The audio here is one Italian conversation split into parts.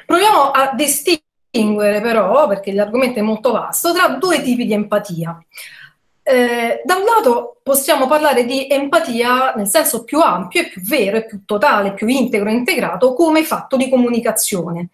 Proviamo a distinguere però, perché l'argomento è molto vasto, tra due tipi di empatia. Da un lato possiamo parlare di empatia nel senso più ampio e più vero e più totale, più integro e integrato come fatto di comunicazione.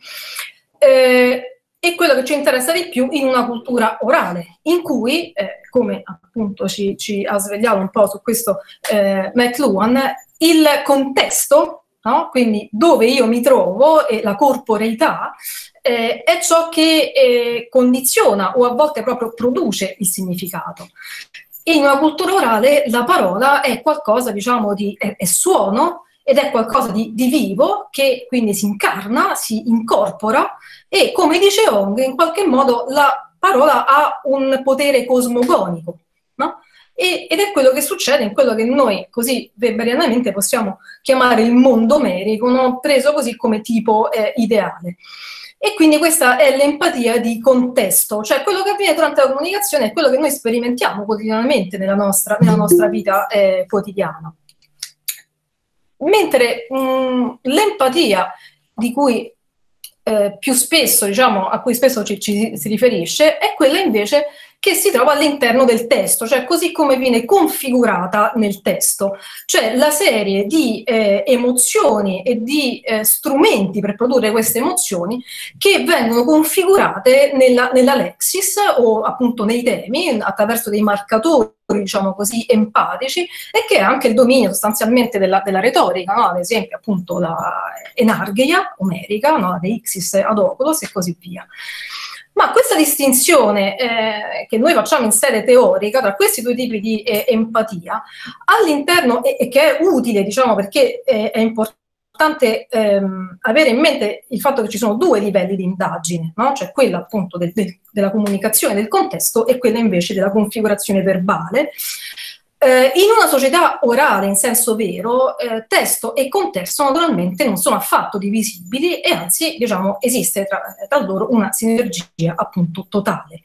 E quello che ci interessa di più in una cultura orale, in cui, come appunto ci ha svegliato un po' su questo McLuhan, il contesto, no? Quindi dove io mi trovo e la corporeità è ciò che condiziona o a volte proprio produce il significato. In una cultura orale la parola è qualcosa, diciamo, è suono ed è qualcosa di vivo che quindi si incarna, si incorpora e, come dice Hong, in qualche modo la parola ha un potere cosmogonico, no? Ed è quello che succede in quello che noi così weberianamente possiamo chiamare il mondo omerico, no? Preso così come tipo ideale. E quindi questa è l'empatia di contesto, cioè quello che avviene durante la comunicazione è quello che noi sperimentiamo quotidianamente nella nostra vita quotidiana. Mentre l'empatia di cui più spesso, diciamo, a cui spesso ci si riferisce, è quella invece che si trova all'interno del testo, cioè così come viene configurata nel testo, cioè la serie di emozioni e di strumenti per produrre queste emozioni che vengono configurate nella lexis o appunto nei temi attraverso dei marcatori, diciamo così, empatici, e che è anche il dominio sostanzialmente della retorica, no? Ad esempio appunto la enargeia omerica, no? De ixis ad oculos e così via. Ma questa distinzione che noi facciamo in sede teorica tra questi due tipi di empatia, all'interno, e che è utile, diciamo, perché è importante avere in mente il fatto che ci sono due livelli di indagine, no? Cioè quella appunto della comunicazione del contesto e quella invece della configurazione verbale. In una società orale in senso vero, testo e contesto naturalmente non sono affatto divisibili e anzi, diciamo, esiste tra loro una sinergia appunto totale.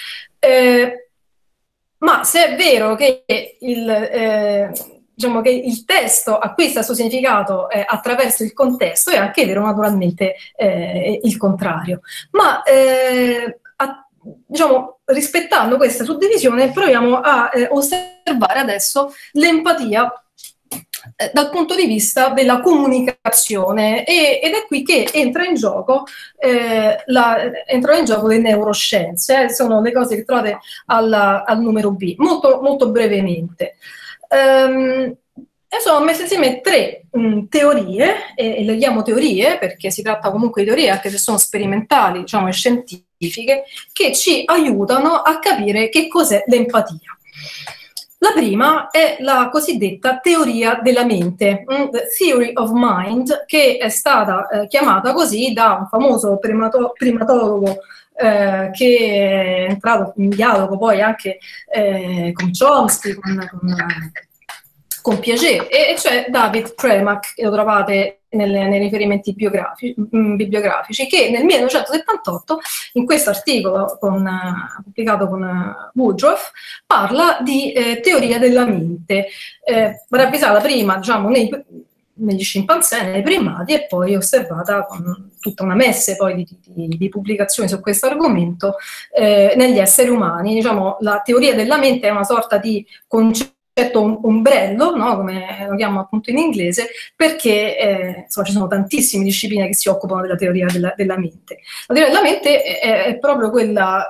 Ma se è vero che diciamo che il testo acquista il suo significato attraverso il contesto, è anche vero naturalmente il contrario. Ma diciamo, rispettando questa suddivisione, proviamo a osservare adesso l'empatia dal punto di vista della comunicazione ed è qui che entrano in gioco le neuroscienze, sono le cose che trovate al numero B, molto, molto brevemente. Sono messe insieme tre teorie, e le chiamo teorie perché si tratta comunque di teorie, anche se sono sperimentali, diciamo, e scientifiche, che ci aiutano a capire che cos'è l'empatia. La prima è la cosiddetta teoria della mente, the theory of mind, che è stata chiamata così da un famoso primatologo che è entrato in dialogo poi anche con Chomsky, con Piaget, e cioè David Premack, che lo trovate nei riferimenti bibliografici, che nel 1978, in questo articolo pubblicato con Woodruff, parla di teoria della mente, ravvisata prima, diciamo, negli scimpanzé, nei primati, e poi osservata con tutta una messe poi di pubblicazioni su questo argomento negli esseri umani. Diciamo, la teoria della mente è una sorta di concetto ombrello, no? Come lo chiamo appunto in inglese, perché insomma, ci sono tantissime discipline che si occupano della teoria della mente. La teoria della mente è proprio quella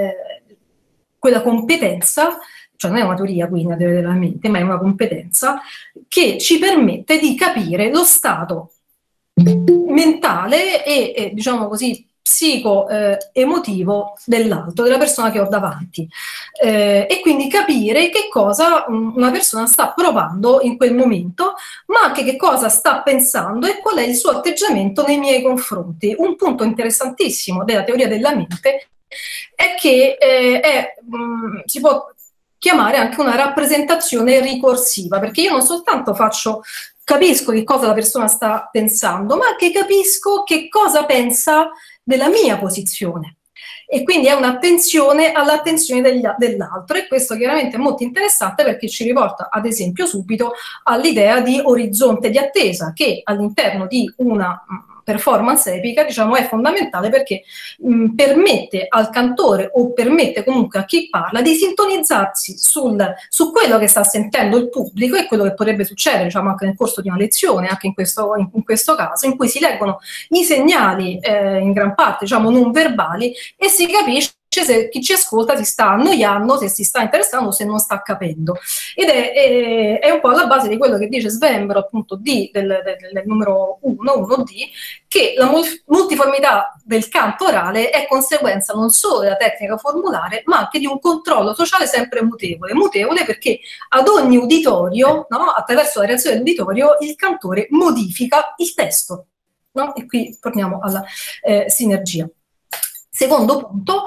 competenza, cioè non è una teoria quindi la teoria della mente, ma è una competenza che ci permette di capire lo stato mentale e diciamo così, psico-emotivo dell'altro, della persona che ho davanti, e quindi capire che cosa una persona sta provando in quel momento, ma anche che cosa sta pensando e qual è il suo atteggiamento nei miei confronti. Un punto interessantissimo della teoria della mente è che si può chiamare anche una rappresentazione ricorsiva, perché io non soltanto capisco che cosa la persona sta pensando, ma anche capisco che cosa pensa della mia posizione. E quindi è un'attenzione all'attenzione dell'altro, e questo chiaramente è molto interessante perché ci riporta ad esempio subito all'idea di orizzonte di attesa, che all'interno di una performance epica, diciamo, è fondamentale perché permette al cantore o permette comunque a chi parla di sintonizzarsi su quello che sta sentendo il pubblico e quello che potrebbe succedere, diciamo, anche nel corso di una lezione, anche in questo caso, in cui si leggono i segnali in gran parte, diciamo, non verbali e si capisce se chi ci ascolta si sta annoiando, se si sta interessando, se non sta capendo. Ed è un po' alla base di quello che dice Svembro, appunto, del numero 1D, che la multiformità del canto orale è conseguenza non solo della tecnica formulare, ma anche di un controllo sociale sempre mutevole. Mutevole perché ad ogni uditorio, no, attraverso la reazione dell'uditorio, il cantore modifica il testo. No? E qui torniamo alla sinergia. Secondo punto,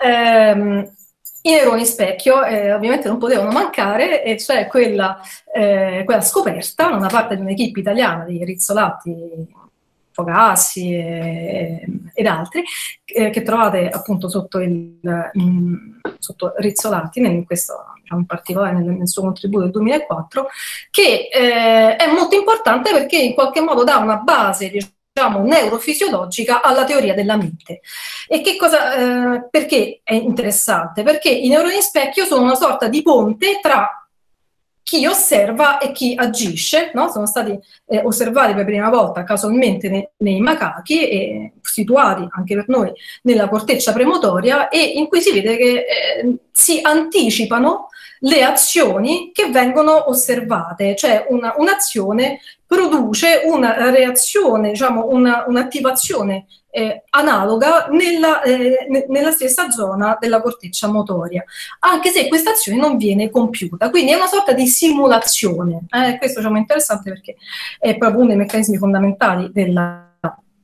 i neuroni specchio ovviamente non potevano mancare, e cioè quella scoperta da una parte di un'equipe italiana di Rizzolatti, Fogassi ed altri, che trovate appunto sotto Rizzolatti, in questo, diciamo, in particolare nel suo contributo del 2004, che è molto importante perché in qualche modo dà una base, diciamo, neurofisiologica alla teoria della mente. E che cosa, perché è interessante? Perché i neuroni specchio sono una sorta di ponte tra chi osserva e chi agisce, no? Sono stati osservati per prima volta casualmente nei macachi e situati anche per noi nella corteccia premotoria, e in cui si vede che si anticipano le azioni che vengono osservate, cioè un'azione produce una reazione, diciamo un'attivazione analoga nella stessa zona della corteccia motoria, anche se questa azione non viene compiuta. Quindi è una sorta di simulazione. Questo, diciamo, è interessante perché è proprio uno dei meccanismi fondamentali della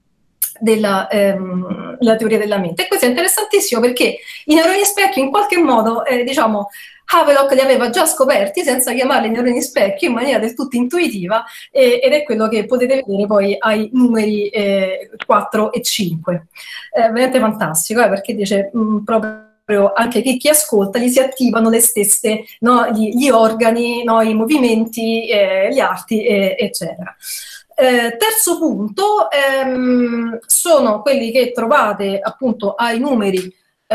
teoria della mente. E questo è interessantissimo perché i neuroni specchio in qualche modo, diciamo, Havelock li aveva già scoperti senza chiamarli neuroni specchio, in maniera del tutto intuitiva, ed è quello che potete vedere poi ai numeri 4 e 5. Veramente fantastico, perché dice proprio anche chi ascolta gli si attivano le stesse, no, gli organi, no, i movimenti, gli arti, eccetera. Terzo punto, sono quelli che trovate appunto ai numeri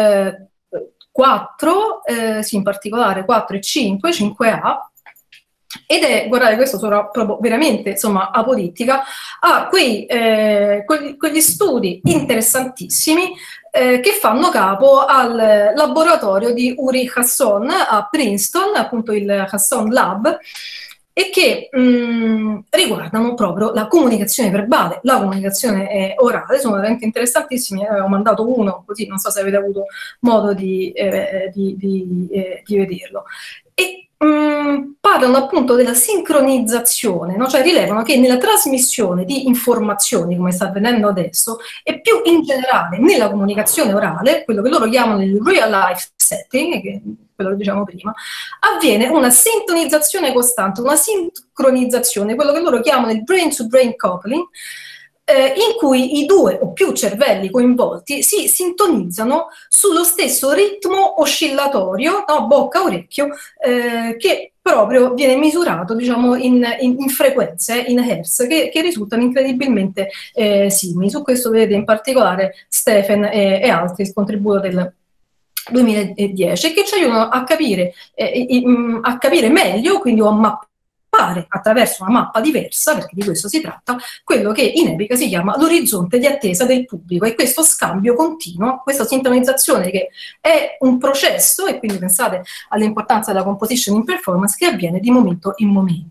4, sì, in particolare 4 e 5, 5A, ed è, guardate, questo sono proprio veramente, insomma, apodittica, a quegli studi interessantissimi che fanno capo al laboratorio di Uri Hasson a Princeton, appunto il Hasson Lab, e che riguardano proprio la comunicazione verbale, la comunicazione orale. Sono veramente interessantissimi. Ho mandato uno, così non so se avete avuto modo di vederlo. E parlano appunto della sincronizzazione, no? Cioè rilevano che nella trasmissione di informazioni, come sta avvenendo adesso, e più in generale nella comunicazione orale, quello che loro chiamano il real life setting, che quello che diciamo prima, avviene una sintonizzazione costante, una sincronizzazione, quello che loro chiamano il brain-to-brain coupling, in cui i due o più cervelli coinvolti si sintonizzano sullo stesso ritmo oscillatorio, no, bocca-orecchio, che proprio viene misurato, diciamo, in frequenze, in hertz, che risultano incredibilmente simili. Su questo vedete in particolare Stephen e altri il contributo del 2010, che ci aiutano a capire meglio, quindi a mappare attraverso una mappa diversa, perché di questo si tratta, quello che in epica si chiama l'orizzonte di attesa del pubblico, e questo scambio continuo, questa sintonizzazione che è un processo, e quindi pensate all'importanza della composition in performance, che avviene di momento in momento.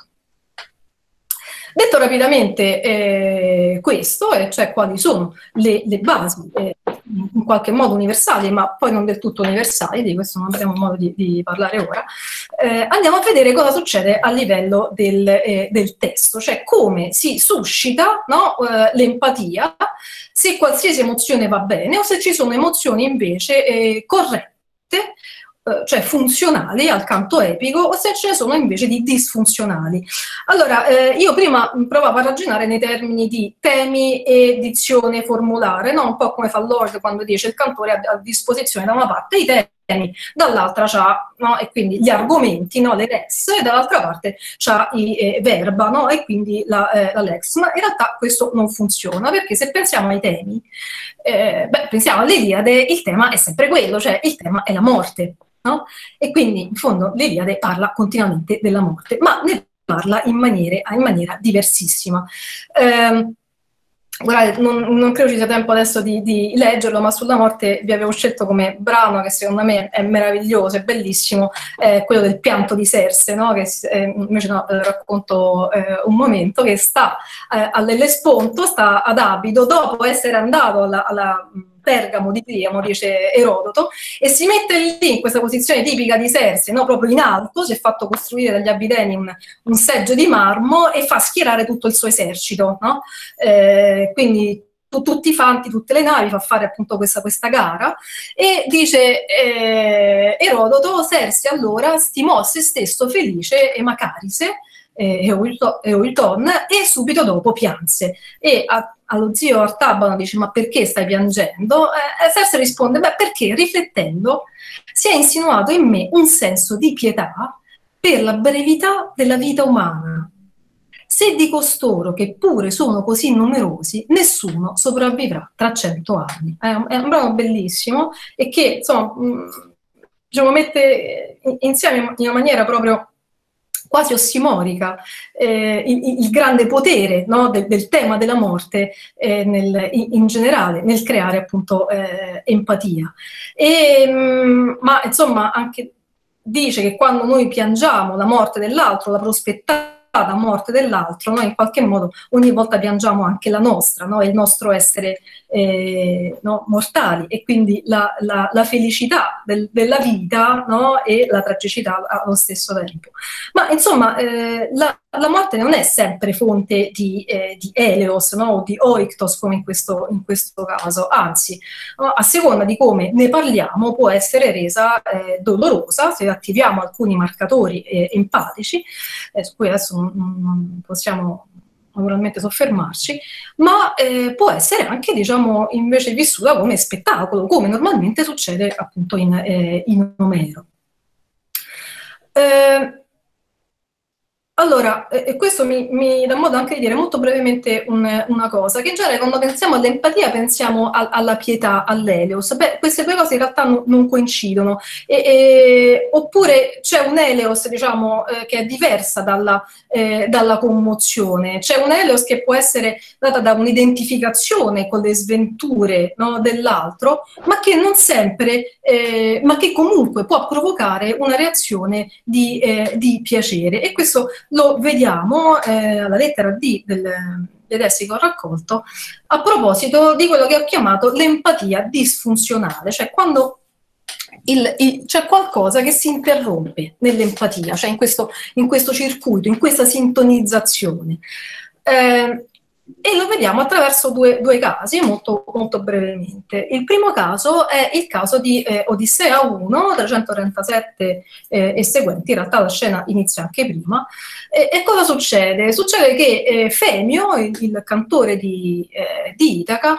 Detto rapidamente questo, cioè quali sono le basi in qualche modo universali, ma poi non del tutto universali, di questo non abbiamo modo di parlare ora, andiamo a vedere cosa succede a livello del testo, cioè come si suscita, no, l'empatia, se qualsiasi emozione va bene o se ci sono emozioni invece corrette, cioè funzionali al canto epico, o se ce ne sono invece di disfunzionali. Allora, io prima provavo a ragionare nei termini di temi e dizione formulare, no? Un po' come fa Lord quando dice il cantore ha a disposizione da una parte i temi dall'altra c'ha, no? E quindi gli argomenti, no? Le res, e dall'altra parte c'ha i verba, no? E quindi la lex. Ma in realtà questo non funziona, perché se pensiamo ai temi, pensiamo all'Iliade, il tema è sempre quello, cioè il tema è la morte, no? E quindi in fondo l'Iliade parla continuamente della morte, ma ne parla in maniera diversissima. Guardate, non credo ci sia tempo adesso di leggerlo, ma sulla morte vi avevo scelto come brano che secondo me è meraviglioso, è bellissimo, quello del pianto di Serse, no? Che invece no, ve lo racconto un momento, che sta all'Ellesponto, sta ad Abido, dopo essere andato alla Pergamo di Priamo, dice Erodoto, e si mette lì in questa posizione tipica di Serse, no? Proprio in alto, si è fatto costruire dagli Abideni un seggio di marmo e fa schierare tutto il suo esercito, no? Quindi tutti i fanti, tutte le navi, fa fare appunto questa gara, e dice Erodoto: Serse allora stimò se stesso felice e Macarise, Eulton, e subito dopo pianse. E allo zio Artabano dice: ma perché stai piangendo? Serse risponde: beh, perché riflettendo si è insinuato in me un senso di pietà per la brevità della vita umana. Se di costoro, che pure sono così numerosi, nessuno sopravvivrà tra 100 anni. È un brano bellissimo e che, insomma, diciamo, mette insieme in una maniera proprio quasi ossimorica il grande potere, no, del tema della morte in generale, nel creare appunto empatia. Ma insomma anche dice che quando noi piangiamo la morte dell'altro, la prospettata morte dell'altro, noi in qualche modo ogni volta piangiamo anche la nostra, no? Il nostro essere no? Mortali, e quindi la felicità della vita, no? E la tragicità allo stesso tempo. Ma insomma, la morte non è sempre fonte di Eleos, no? O di Oiktos, come in questo caso, anzi, no? A seconda di come ne parliamo può essere resa dolorosa se attiviamo alcuni marcatori empatici, su cui adesso non possiamo naturalmente soffermarci, ma può essere anche, diciamo, invece vissuta come spettacolo, come normalmente succede appunto in Omero. Allora, questo mi dà modo anche di dire molto brevemente una cosa, che in genere quando pensiamo all'empatia pensiamo alla pietà, all'eleos. Beh, queste due cose in realtà non coincidono, oppure c'è un eleos, diciamo, che è diversa dalla commozione, c'è un eleos che può essere data da un'identificazione con le sventure, no, dell'altro, ma che non sempre, ma che comunque può provocare una reazione di piacere, e questo lo vediamo alla lettera D dei testi che ho raccolto, a proposito di quello che ho chiamato l'empatia disfunzionale, cioè quando c'è qualcosa che si interrompe nell'empatia, cioè in questo circuito, in questa sintonizzazione. E lo vediamo attraverso due casi, molto, molto brevemente. Il primo caso è il caso di Odissea 1, 337 e seguenti, in realtà la scena inizia anche prima. E cosa succede? Succede che Femio, il cantore di Itaca,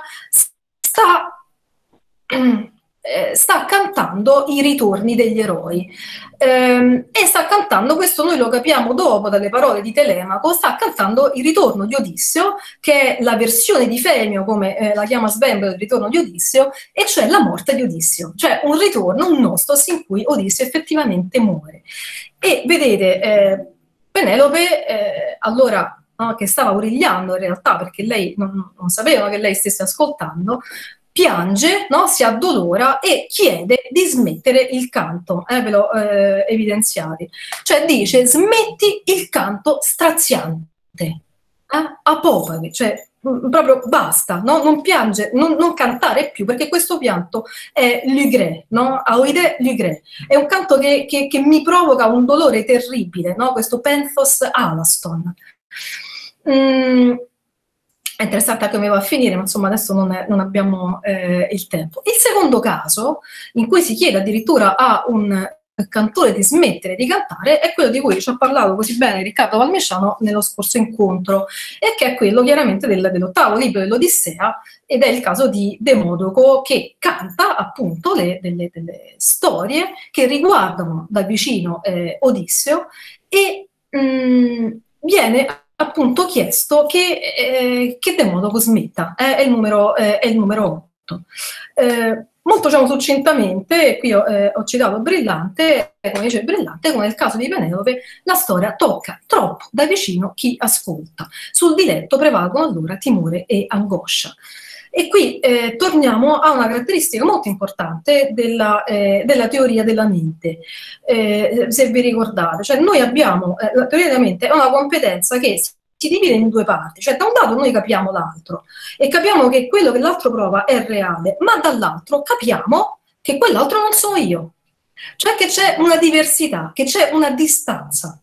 sta cantando i ritorni degli eroi, e sta cantando, questo noi lo capiamo dopo dalle parole di Telemaco, sta cantando il ritorno di Odisseo, che è la versione di Femio, come la chiama Svembro, del ritorno di Odisseo, e cioè la morte di Odisseo, cioè un ritorno, un nostos in cui Odisseo effettivamente muore. E vedete, Penelope allora, no, che stava origliando in realtà, perché lei non sapeva che lei stesse ascoltando, piange, no? Si addolora e chiede di smettere il canto, ve l'ho evidenziati, cioè dice: smetti il canto straziante, apopage, cioè proprio basta, no? Non piange, non cantare più, perché questo pianto è l'ugre, no? Aoide l'ugre, è un canto che mi provoca un dolore terribile, no? Questo penthos alaston. È interessante anche come va a finire, ma insomma adesso non abbiamo il tempo. Il secondo caso, in cui si chiede addirittura a un cantore di smettere di cantare è quello di cui ci ha parlato così bene Riccardo Palmisciano nello scorso incontro, e che è quello chiaramente dell'ottavo libro dell'Odissea, ed è il caso di Demodoco, che canta appunto delle storie che riguardano da vicino Odisseo, e viene appunto chiesto che Demodoco smetta, è il numero 8. Molto succintamente, qui ho citato Brillante, come dice Brillante, come nel caso di Penelope, la storia tocca troppo da vicino chi ascolta. Sul diletto prevalgono allora timore e angoscia. E qui torniamo a una caratteristica molto importante della teoria della mente, se vi ricordate. Cioè noi abbiamo, la teoria della mente è una competenza che si divide in due parti, cioè da un lato noi capiamo l'altro e capiamo che quello che l'altro prova è reale, ma dall'altro capiamo che quell'altro non sono io, cioè che c'è una diversità, che c'è una distanza.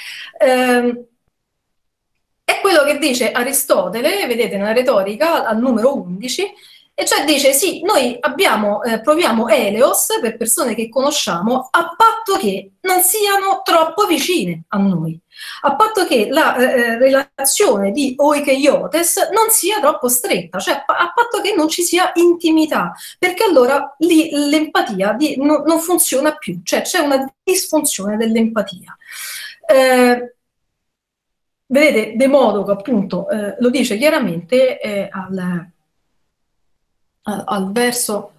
È quello che dice Aristotele, vedete nella retorica al numero 11, e cioè dice sì, noi proviamo eleos per persone che conosciamo, a patto che non siano troppo vicine a noi, a patto che la relazione di oikeiotes non sia troppo stretta, cioè a patto che non ci sia intimità, perché allora lì l'empatia non funziona più, cioè c'è una disfunzione dell'empatia. Vedete, Demodoco appunto lo dice chiaramente al verso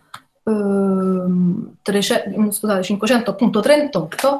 538,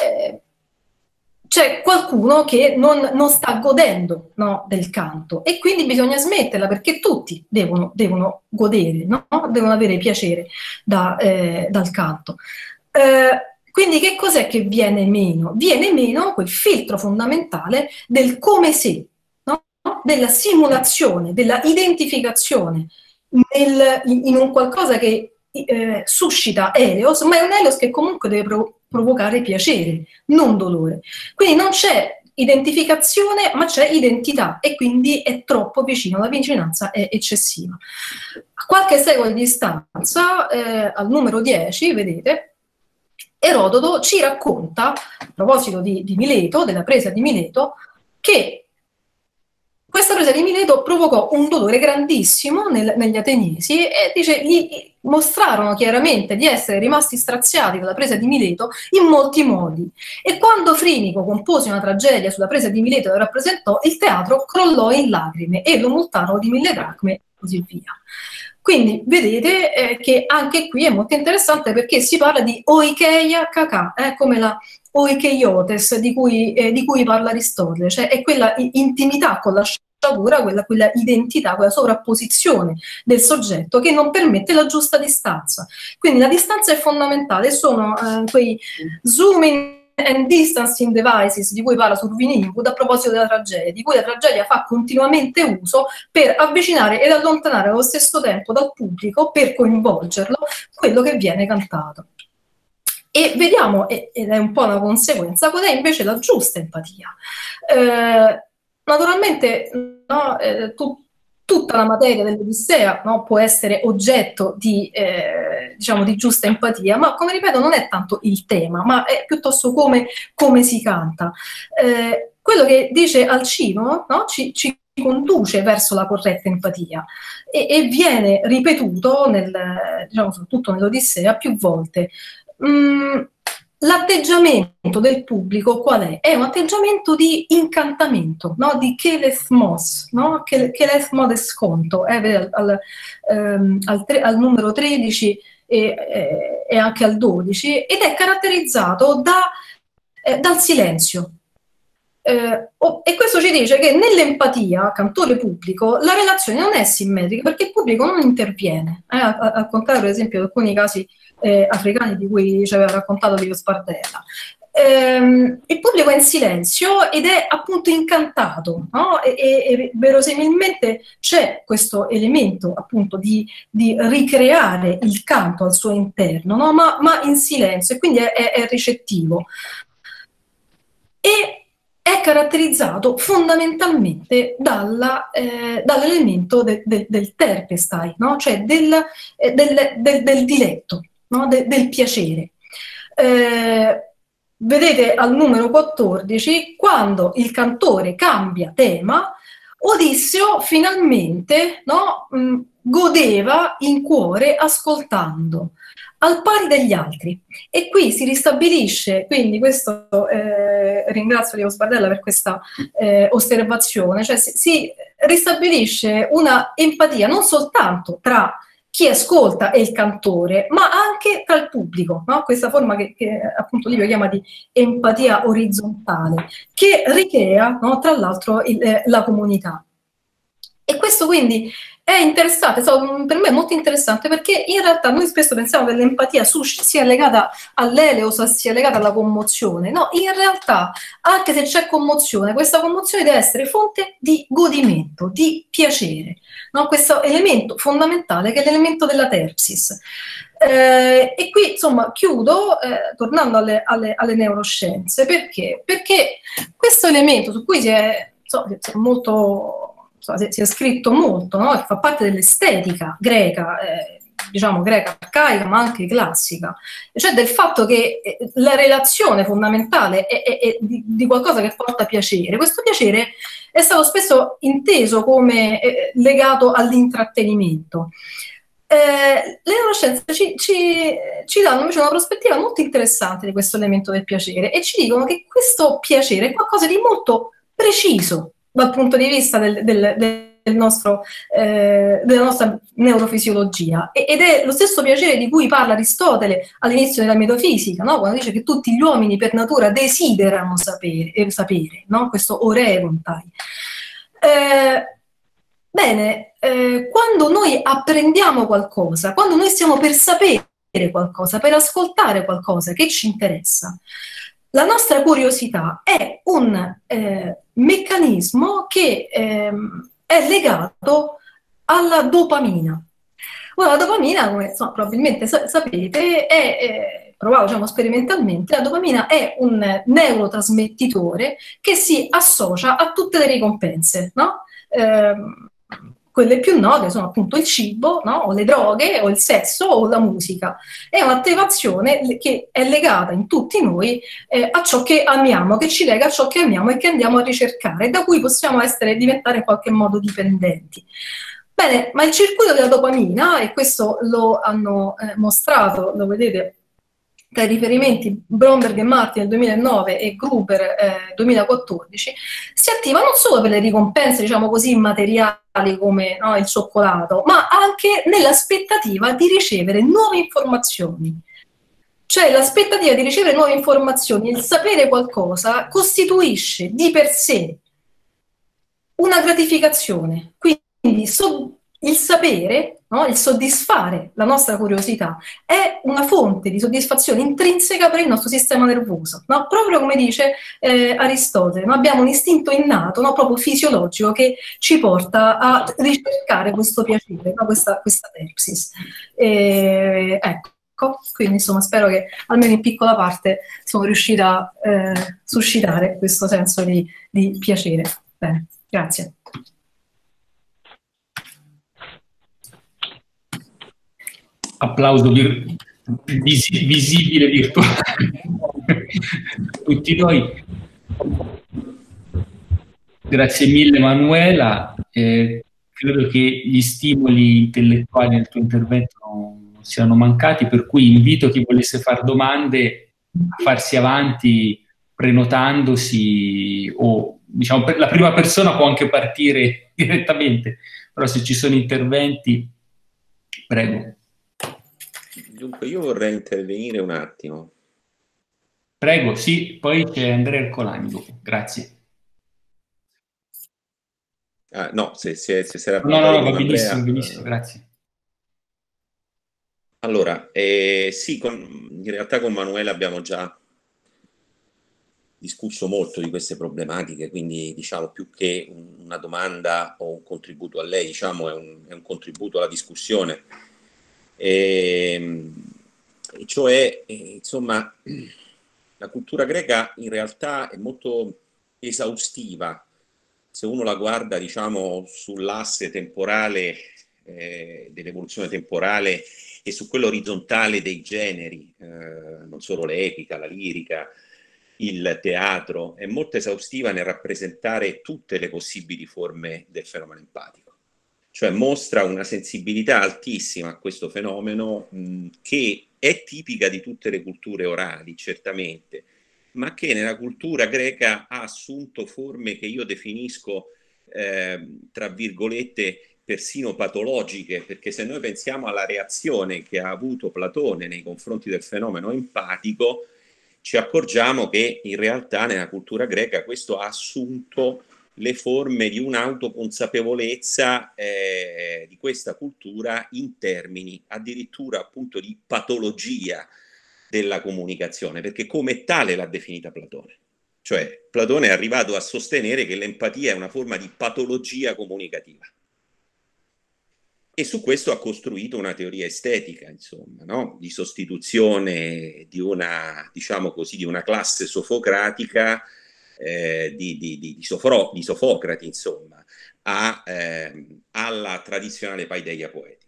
c'è qualcuno che non sta godendo, no, del canto, e quindi bisogna smetterla, perché tutti devono godere, no? Devono avere piacere dal canto. Quindi che cos'è che viene meno? Viene meno quel filtro fondamentale del come se, no? Della simulazione, della identificazione in un qualcosa che suscita Helios, ma è un Helios che comunque deve provocare piacere, non dolore. Quindi non c'è identificazione, ma c'è identità, e quindi è troppo vicino, la vicinanza è eccessiva. A qualche secolo di distanza, al numero 10, vedete, Erodoto ci racconta, a proposito di Mileto, della presa di Mileto, che questa presa di Mileto provocò un dolore grandissimo negli ateniesi, e dice, gli mostrarono chiaramente di essere rimasti straziati dalla presa di Mileto in molti modi, e quando Frinico compose una tragedia sulla presa di Mileto e rappresentò, il teatro crollò in lacrime e lo multarono di 1000 dracme e così via. Quindi vedete che anche qui è molto interessante, perché si parla di oikeia kakà, come la oikeiotes di cui parla Aristotele, cioè è quella intimità con la sciagura, quella identità, quella sovrapposizione del soggetto che non permette la giusta distanza. Quindi la distanza è fondamentale, sono quei zooming and distancing devices di cui parla Survin-Imwood a proposito della tragedia, di cui la tragedia fa continuamente uso per avvicinare ed allontanare allo stesso tempo dal pubblico, per coinvolgerlo, quello che viene cantato. E vediamo, ed è un po' una conseguenza, qual è invece la giusta empatia. Naturalmente no, tutta la materia dell'Odissea, no, può essere oggetto di giusta empatia, ma come ripeto non è tanto il tema, ma è piuttosto come si canta. Quello che dice Alcino, no, ci conduce verso la corretta empatia, e viene ripetuto soprattutto nell'Odissea più volte. L'atteggiamento del pubblico qual è? È un atteggiamento di incantamento, no? Di kelethmos, no? Kelethmodesconto, al numero 13 e anche al 12, ed è caratterizzato dal silenzio. E questo ci dice che nell'empatia, cantore pubblico, la relazione non è simmetrica, perché il pubblico non interviene, al contrario per esempio di alcuni casi africani di cui ci aveva raccontato Livio Spardella. Il pubblico è in silenzio ed è appunto incantato, no? E verosimilmente c'è questo elemento appunto di ricreare il canto al suo interno, no? ma in silenzio, e quindi è ricettivo. E è caratterizzato fondamentalmente dall'elemento del terpestai, no? Cioè del diletto, no? del piacere. Vedete al numero 14, quando il cantore cambia tema, Odisseo finalmente, no, godeva in cuore ascoltando, al pari degli altri. E qui si ristabilisce, quindi questo ringrazio Leo Sbardella per questa osservazione, cioè si ristabilisce una empatia non soltanto tra chi ascolta e il cantore, ma anche tra il pubblico, no? Questa forma che appunto Livio chiama di empatia orizzontale, che ricrea, no, tra l'altro la comunità. E questo quindi è interessante, per me è molto interessante perché in realtà noi spesso pensiamo che l'empatia sia legata all'eleos, sia legata alla commozione. No, in realtà, anche se c'è commozione, questa commozione deve essere fonte di godimento, di piacere. No? Questo elemento fondamentale che è l'elemento della terpsis. E qui insomma chiudo tornando alle neuroscienze, perché? Perché questo elemento su cui si è scritto molto, no? Che fa parte dell'estetica greca, diciamo greca arcaica, ma anche classica, cioè del fatto che la relazione fondamentale è di qualcosa che porta piacere. Questo piacere è stato spesso inteso come legato all'intrattenimento. Le neuroscienze ci danno invece una prospettiva molto interessante di questo elemento del piacere e ci dicono che questo piacere è qualcosa di molto preciso dal punto di vista della nostra neurofisiologia ed è lo stesso piacere di cui parla Aristotele all'inizio della metafisica, no? Quando dice che tutti gli uomini per natura desiderano sapere, no? Questo orerontai. Bene, quando noi apprendiamo qualcosa, quando noi stiamo per sapere qualcosa, per ascoltare qualcosa che ci interessa, la nostra curiosità è un meccanismo che è legato alla dopamina. Ora, la dopamina, come insomma, probabilmente sapete, è provato diciamo, sperimentalmente, la dopamina è un neurotrasmettitore che si associa a tutte le ricompense, no? Quelle più note sono appunto il cibo, no? O le droghe, o il sesso, o la musica. È un'attivazione che è legata in tutti noi a ciò che amiamo, che ci lega a ciò che amiamo e che andiamo a ricercare, da cui possiamo diventare in qualche modo dipendenti. Bene, ma il circuito della dopamina, e questo lo hanno mostrato, lo vedete tra i riferimenti Bromberg e Martin nel 2009 e Gruber 2014, si attiva non solo per le ricompense, diciamo così, materiali come no, il cioccolato, ma anche nell'aspettativa di ricevere nuove informazioni. Cioè l'aspettativa di ricevere nuove informazioni, il sapere qualcosa, costituisce di per sé una gratificazione. Quindi il sapere, no, il soddisfare la nostra curiosità è una fonte di soddisfazione intrinseca per il nostro sistema nervoso, no? Proprio come dice Aristotele, no? Abbiamo un istinto innato, no? Proprio fisiologico che ci porta a ricercare questo piacere, no? questa terpsis. Ecco, quindi insomma spero che almeno in piccola parte sono riuscita a suscitare questo senso di piacere. Bene, grazie. Applauso visibile virtuale tutti noi. Grazie mille Manuela, credo che gli stimoli intellettuali nel tuo intervento non siano mancati, per cui invito chi volesse fare domande a farsi avanti prenotandosi o diciamo la prima persona può anche partire direttamente, però se ci sono interventi, prego. Dunque, io vorrei intervenire un attimo. Prego, sì, poi c'è Andrea Ercolani dopo. Grazie. No, se era No, va benissimo, benissimo, grazie. Allora, sì, in realtà con Manuela abbiamo già discusso molto di queste problematiche, quindi diciamo più che una domanda o un contributo a lei, diciamo è un contributo alla discussione. Cioè, insomma, la cultura greca in realtà è molto esaustiva se uno la guarda, diciamo, sull'asse temporale, dell'evoluzione temporale e su quello orizzontale dei generi, non solo l'epica, la lirica, il teatro, è molto esaustiva nel rappresentare tutte le possibili forme del fenomeno empatico. Cioè mostra una sensibilità altissima a questo fenomeno che è tipica di tutte le culture orali, certamente, ma che nella cultura greca ha assunto forme che io definisco, tra virgolette, persino patologiche, perché se noi pensiamo alla reazione che ha avuto Platone nei confronti del fenomeno empatico, ci accorgiamo che in realtà nella cultura greca questo ha assunto le forme di un'autoconsapevolezza di questa cultura in termini addirittura appunto di patologia della comunicazione, perché come tale l'ha definita Platone. Cioè Platone è arrivato a sostenere che l'empatia è una forma di patologia comunicativa. E su questo ha costruito una teoria estetica, insomma, no? Di sostituzione di una, diciamo così, di una classe sofocratica, di Sofocrate, insomma, alla tradizionale paideia poetica.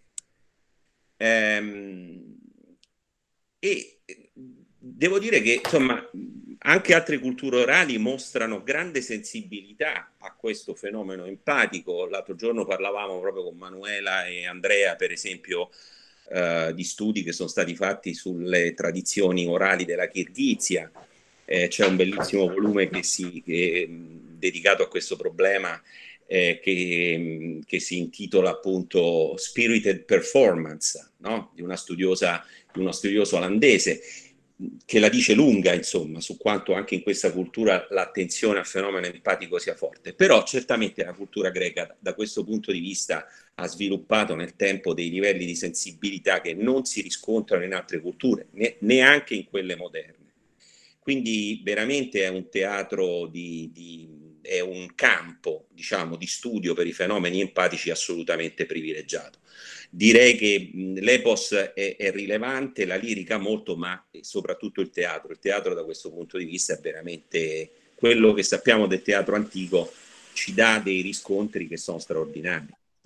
E devo dire che, insomma, anche altre culture orali mostrano grande sensibilità a questo fenomeno empatico. L'altro giorno parlavamo proprio con Manuela e Andrea, per esempio, di studi che sono stati fatti sulle tradizioni orali della Kirghizia. C'è un bellissimo volume dedicato a questo problema che si intitola appunto Spirited Performance, no? Di uno studioso olandese, che la dice lunga, insomma, su quanto anche in questa cultura l'attenzione al fenomeno empatico sia forte. Però certamente la cultura greca, da questo punto di vista, ha sviluppato nel tempo dei livelli di sensibilità che non si riscontrano in altre culture, neanche in quelle moderne. Quindi veramente è un teatro è un campo, diciamo, di studio per i fenomeni empatici assolutamente privilegiato. Direi che l'epos è rilevante, la lirica molto, ma soprattutto il teatro. Il teatro da questo punto di vista è veramente quello che sappiamo del teatro antico, ci dà dei riscontri che sono straordinari.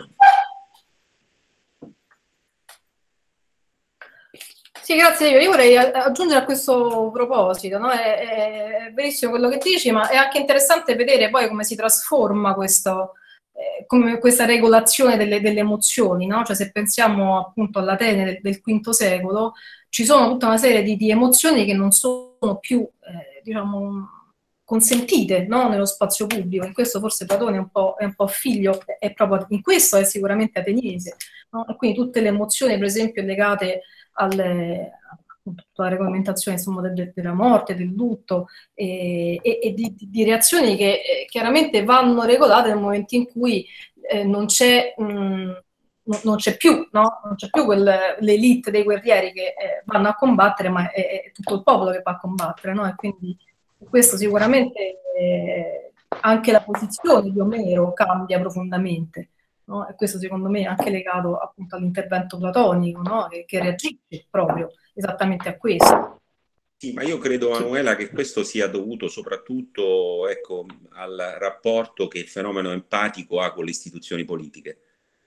Sì, grazie. Io vorrei aggiungere a questo proposito, no? È verissimo quello che dici, ma è anche interessante vedere poi come si trasforma come questa regolazione delle emozioni, no? Cioè se pensiamo appunto all'Atene del V secolo, ci sono tutta una serie di emozioni che non sono più, diciamo, consentite, no? Nello spazio pubblico. In questo forse Platone è un po' figlio, è proprio in questo è sicuramente ateniese, no? E quindi tutte le emozioni, per esempio, legate appunto, alla regolamentazione insomma, della morte, del lutto e di reazioni che chiaramente vanno regolate nel momento in cui non c'è più, no? Non c'è più l'elite dei guerrieri che vanno a combattere, ma è tutto il popolo che va a combattere, no? E quindi questo sicuramente anche la posizione di Omero cambia profondamente. No? E questo secondo me è anche legato appunto all'intervento platonico, no? che reagisce proprio esattamente a questo. Sì, ma io credo, Manuela, che questo sia dovuto soprattutto, ecco, al rapporto che il fenomeno empatico ha con le istituzioni politiche.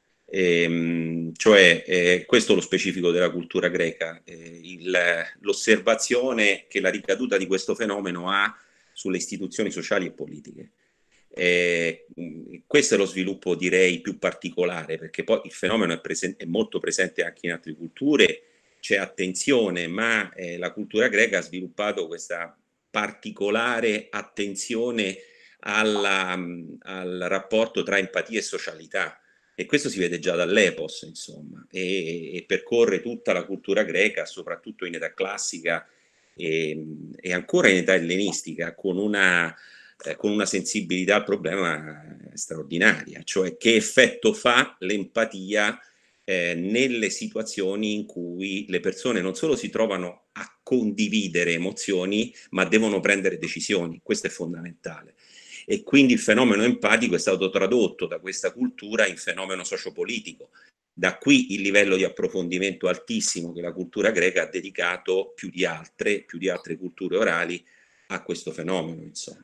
Questo è lo specifico della cultura greca, l'osservazione che la ricaduta di questo fenomeno ha sulle istituzioni sociali e politiche. Questo è lo sviluppo, direi, più particolare, perché poi il fenomeno è molto presente anche in altre culture, c'è attenzione, ma la cultura greca ha sviluppato questa particolare attenzione al rapporto tra empatia e socialità. E questo si vede già dall'epos, insomma, e percorre tutta la cultura greca, soprattutto in età classica e ancora in età ellenistica, con una sensibilità al problema straordinaria, cioè che effetto fa l'empatia nelle situazioni in cui le persone non solo si trovano a condividere emozioni, ma devono prendere decisioni. Questo è fondamentale. E quindi il fenomeno empatico è stato tradotto da questa cultura in fenomeno sociopolitico. Da qui il livello di approfondimento altissimo che la cultura greca ha dedicato più di altre culture orali a questo fenomeno, insomma.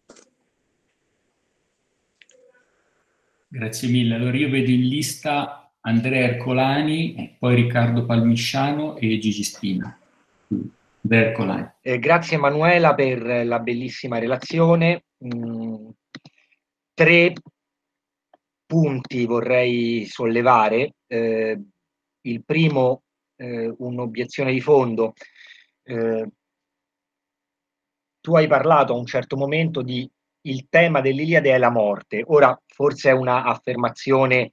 Grazie mille. Allora io vedo in lista Andrea Ercolani, poi Riccardo Palmisciano e Gigi Spina. Andrea Ercolani. Grazie Emanuela per la bellissima relazione. 3 punti vorrei sollevare. Il primo, un'obiezione di fondo. Tu hai parlato a un certo momento di il tema dell'Iliade è la morte. Ora, forse è una affermazione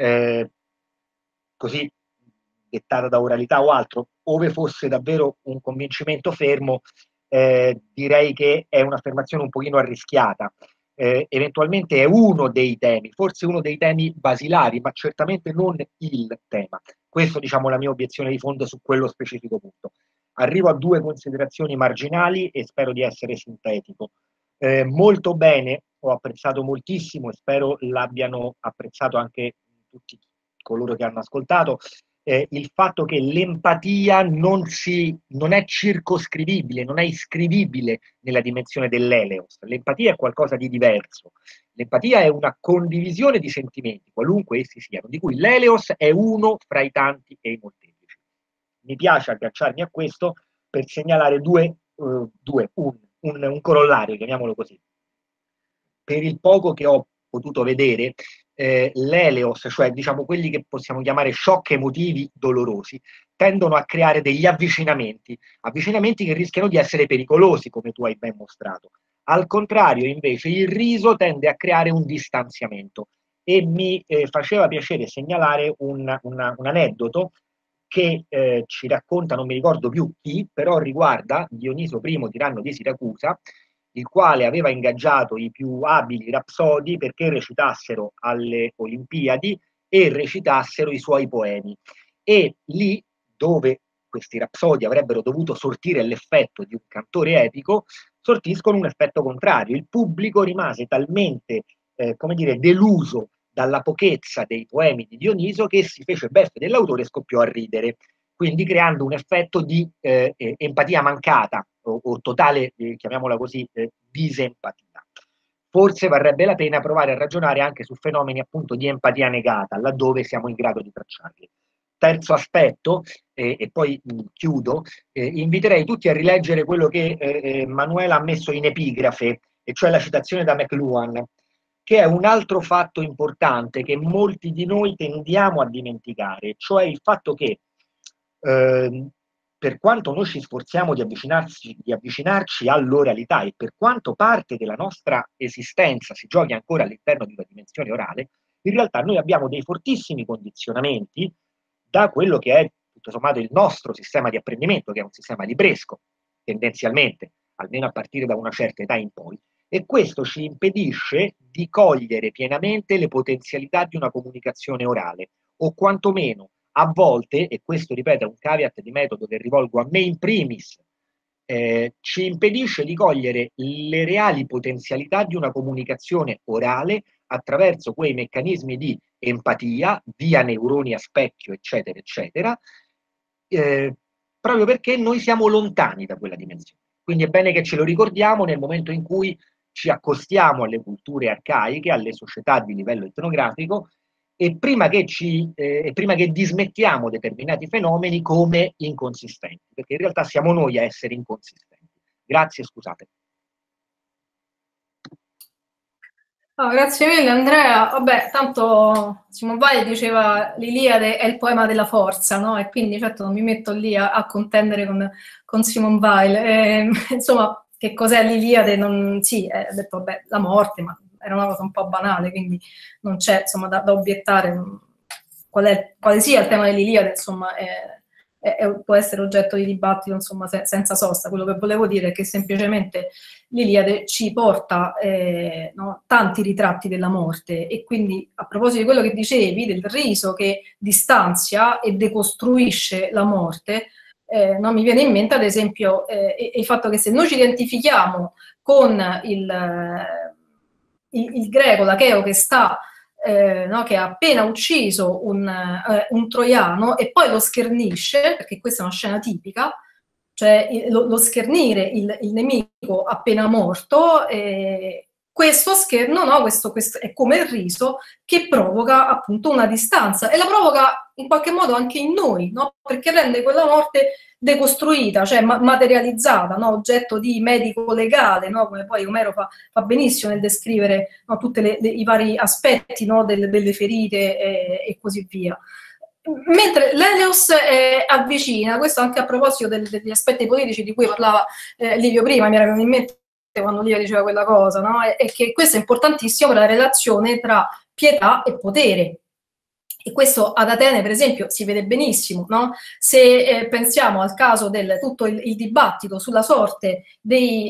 così dettata da oralità o altro, ove fosse davvero un convincimento fermo, direi che è un'affermazione un pochino arrischiata. Eventualmente è uno dei temi, forse uno dei temi basilari, ma certamente non il tema. Questo, diciamo, la mia obiezione di fondo su quello specifico punto. Arrivo a 2 considerazioni marginali e spero di essere sintetico. Molto bene, ho apprezzato moltissimo e spero l'abbiano apprezzato anche tutti coloro che hanno ascoltato, il fatto che l'empatia non è circoscrivibile, non è iscrivibile nella dimensione dell'eleos. L'empatia è qualcosa di diverso. L'empatia è una condivisione di sentimenti, qualunque essi siano, di cui l'eleos è uno fra i tanti e i molteplici. Mi piace agganciarmi a questo per segnalare un corollario, chiamiamolo così. Per il poco che ho potuto vedere, l'eleos, cioè diciamo quelli che possiamo chiamare shock emotivi dolorosi, tendono a creare degli avvicinamenti che rischiano di essere pericolosi, come tu hai ben mostrato. Al contrario, invece, il riso tende a creare un distanziamento e mi faceva piacere segnalare un aneddoto che ci racconta, non mi ricordo più chi, però riguarda Dioniso I, tiranno di Siracusa, il quale aveva ingaggiato i più abili rapsodi perché recitassero alle Olimpiadi e recitassero i suoi poemi. E lì, dove questi rapsodi avrebbero dovuto sortire l'effetto di un cantore epico, sortiscono un effetto contrario. Il pubblico rimase talmente, come dire, deluso dalla pochezza dei poemi di Dioniso che si fece beffe dell'autore e scoppiò a ridere, quindi creando un effetto di empatia mancata o totale, chiamiamola così, disempatia. Forse varrebbe la pena provare a ragionare anche su fenomeni appunto di empatia negata, laddove siamo in grado di tracciarli. Terzo aspetto, e poi chiudo, inviterei tutti a rileggere quello che Manuela ha messo in epigrafe, e cioè la citazione da McLuhan, che è un altro fatto importante che molti di noi tendiamo a dimenticare, cioè il fatto che per quanto noi ci sforziamo di avvicinarci all'oralità e per quanto parte della nostra esistenza si giochi ancora all'interno di una dimensione orale, in realtà noi abbiamo dei fortissimi condizionamenti da quello che è tutto sommato il nostro sistema di apprendimento, che è un sistema libresco, tendenzialmente, almeno a partire da una certa età in poi, e questo ci impedisce di cogliere pienamente le potenzialità di una comunicazione orale, o quantomeno a volte, e questo ripeto è un caveat di metodo che rivolgo a me in primis, ci impedisce di cogliere le reali potenzialità di una comunicazione orale attraverso quei meccanismi di empatia, via neuroni a specchio, eccetera, eccetera, proprio perché noi siamo lontani da quella dimensione. Quindi è bene che ce lo ricordiamo nel momento in cui ci accostiamo alle culture arcaiche, alle società di livello etnografico, e prima che dismettiamo determinati fenomeni come inconsistenti, perché in realtà siamo noi a essere inconsistenti. Grazie, scusate. Oh, grazie mille Andrea. Vabbè, tanto Simone Weil diceva l'Iliade è il poema della forza, no? E quindi certo non mi metto lì a contendere con Simone Weil. Insomma, che cos'è l'Iliade? Sì, ha detto vabbè, la morte, ma era una cosa un po' banale, quindi non c'è insomma da obiettare quale sia il tema dell'Iliade, insomma, può essere oggetto di dibattito insomma, senza sosta. Quello che volevo dire è che semplicemente l'Iliade ci porta tanti ritratti della morte, e quindi a proposito di quello che dicevi, del riso che distanzia e decostruisce la morte, mi viene in mente ad esempio il fatto che se noi ci identifichiamo con il greco, l'acheo, che che ha appena ucciso un troiano e poi lo schernisce, perché questa è una scena tipica, cioè lo schernire il nemico appena morto, questo scherno, no, questo è come il riso che provoca appunto una distanza e la provoca in qualche modo anche in noi, no? Perché rende quella morte decostruita, cioè materializzata, no? Oggetto di medico legale, no? Come poi Omero fa benissimo nel descrivere, no, tutti i vari aspetti, no, delle ferite e così via. Mentre l'Elios avvicina, questo anche a proposito degli aspetti politici di cui parlava Livio prima, mi era venuto in mente quando Livio diceva quella cosa, no? È che questo è importantissimo per la relazione tra pietà e potere. E questo ad Atene, per esempio, si vede benissimo, no? Se pensiamo al caso del tutto il dibattito sulla sorte dei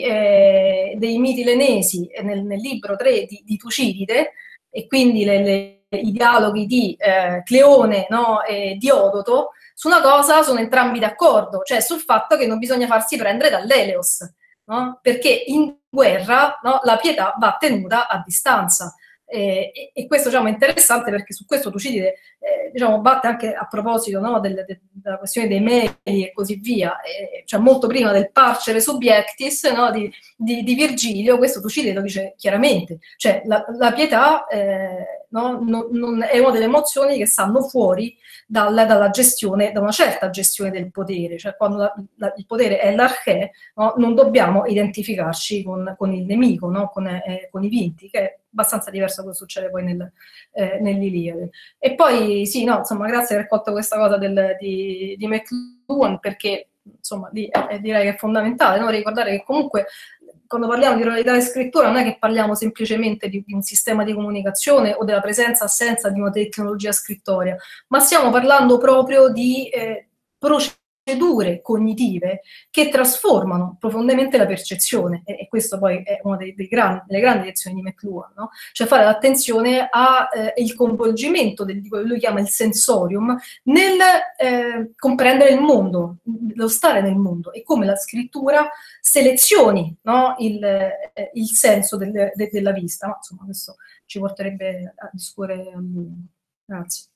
Mitilenesi nel libro 3 di Tucidide, e quindi i dialoghi di Cleone, no, e di Odoto, su una cosa sono entrambi d'accordo, cioè sul fatto che non bisogna farsi prendere dall'Eleos, no? Perché in guerra, no, la pietà va tenuta a distanza. E questo, diciamo, è interessante perché su questo Tucidide diciamo, batte anche a proposito, no, della questione dei meli e così via, cioè molto prima del parcere subiectis, no, di Virgilio. Questo Tucidide lo dice chiaramente, cioè la pietà no, non è una delle emozioni che stanno fuori dalla gestione, da una certa gestione del potere, cioè quando il potere è l'archè, no, non dobbiamo identificarci con il nemico, no, con i vinti, che è abbastanza diverso da quello che succede poi nell'Iliade. E poi sì, no, insomma, grazie per aver colto questa cosa di McLuhan, perché insomma direi che è fondamentale, no? Ricordare che comunque quando parliamo di oralità e scrittura non è che parliamo semplicemente di un sistema di comunicazione o della presenza-assenza di una tecnologia scrittoria, ma stiamo parlando proprio di procedure cognitive che trasformano profondamente la percezione, e questo poi è una delle grandi lezioni di McLuhan, no? Cioè fare attenzione al coinvolgimento di quello che lui chiama il sensorium nel comprendere il mondo, lo stare nel mondo, e come la scrittura selezioni, no, il senso della vista. Ma insomma questo ci porterebbe a discutere a lungo. Grazie.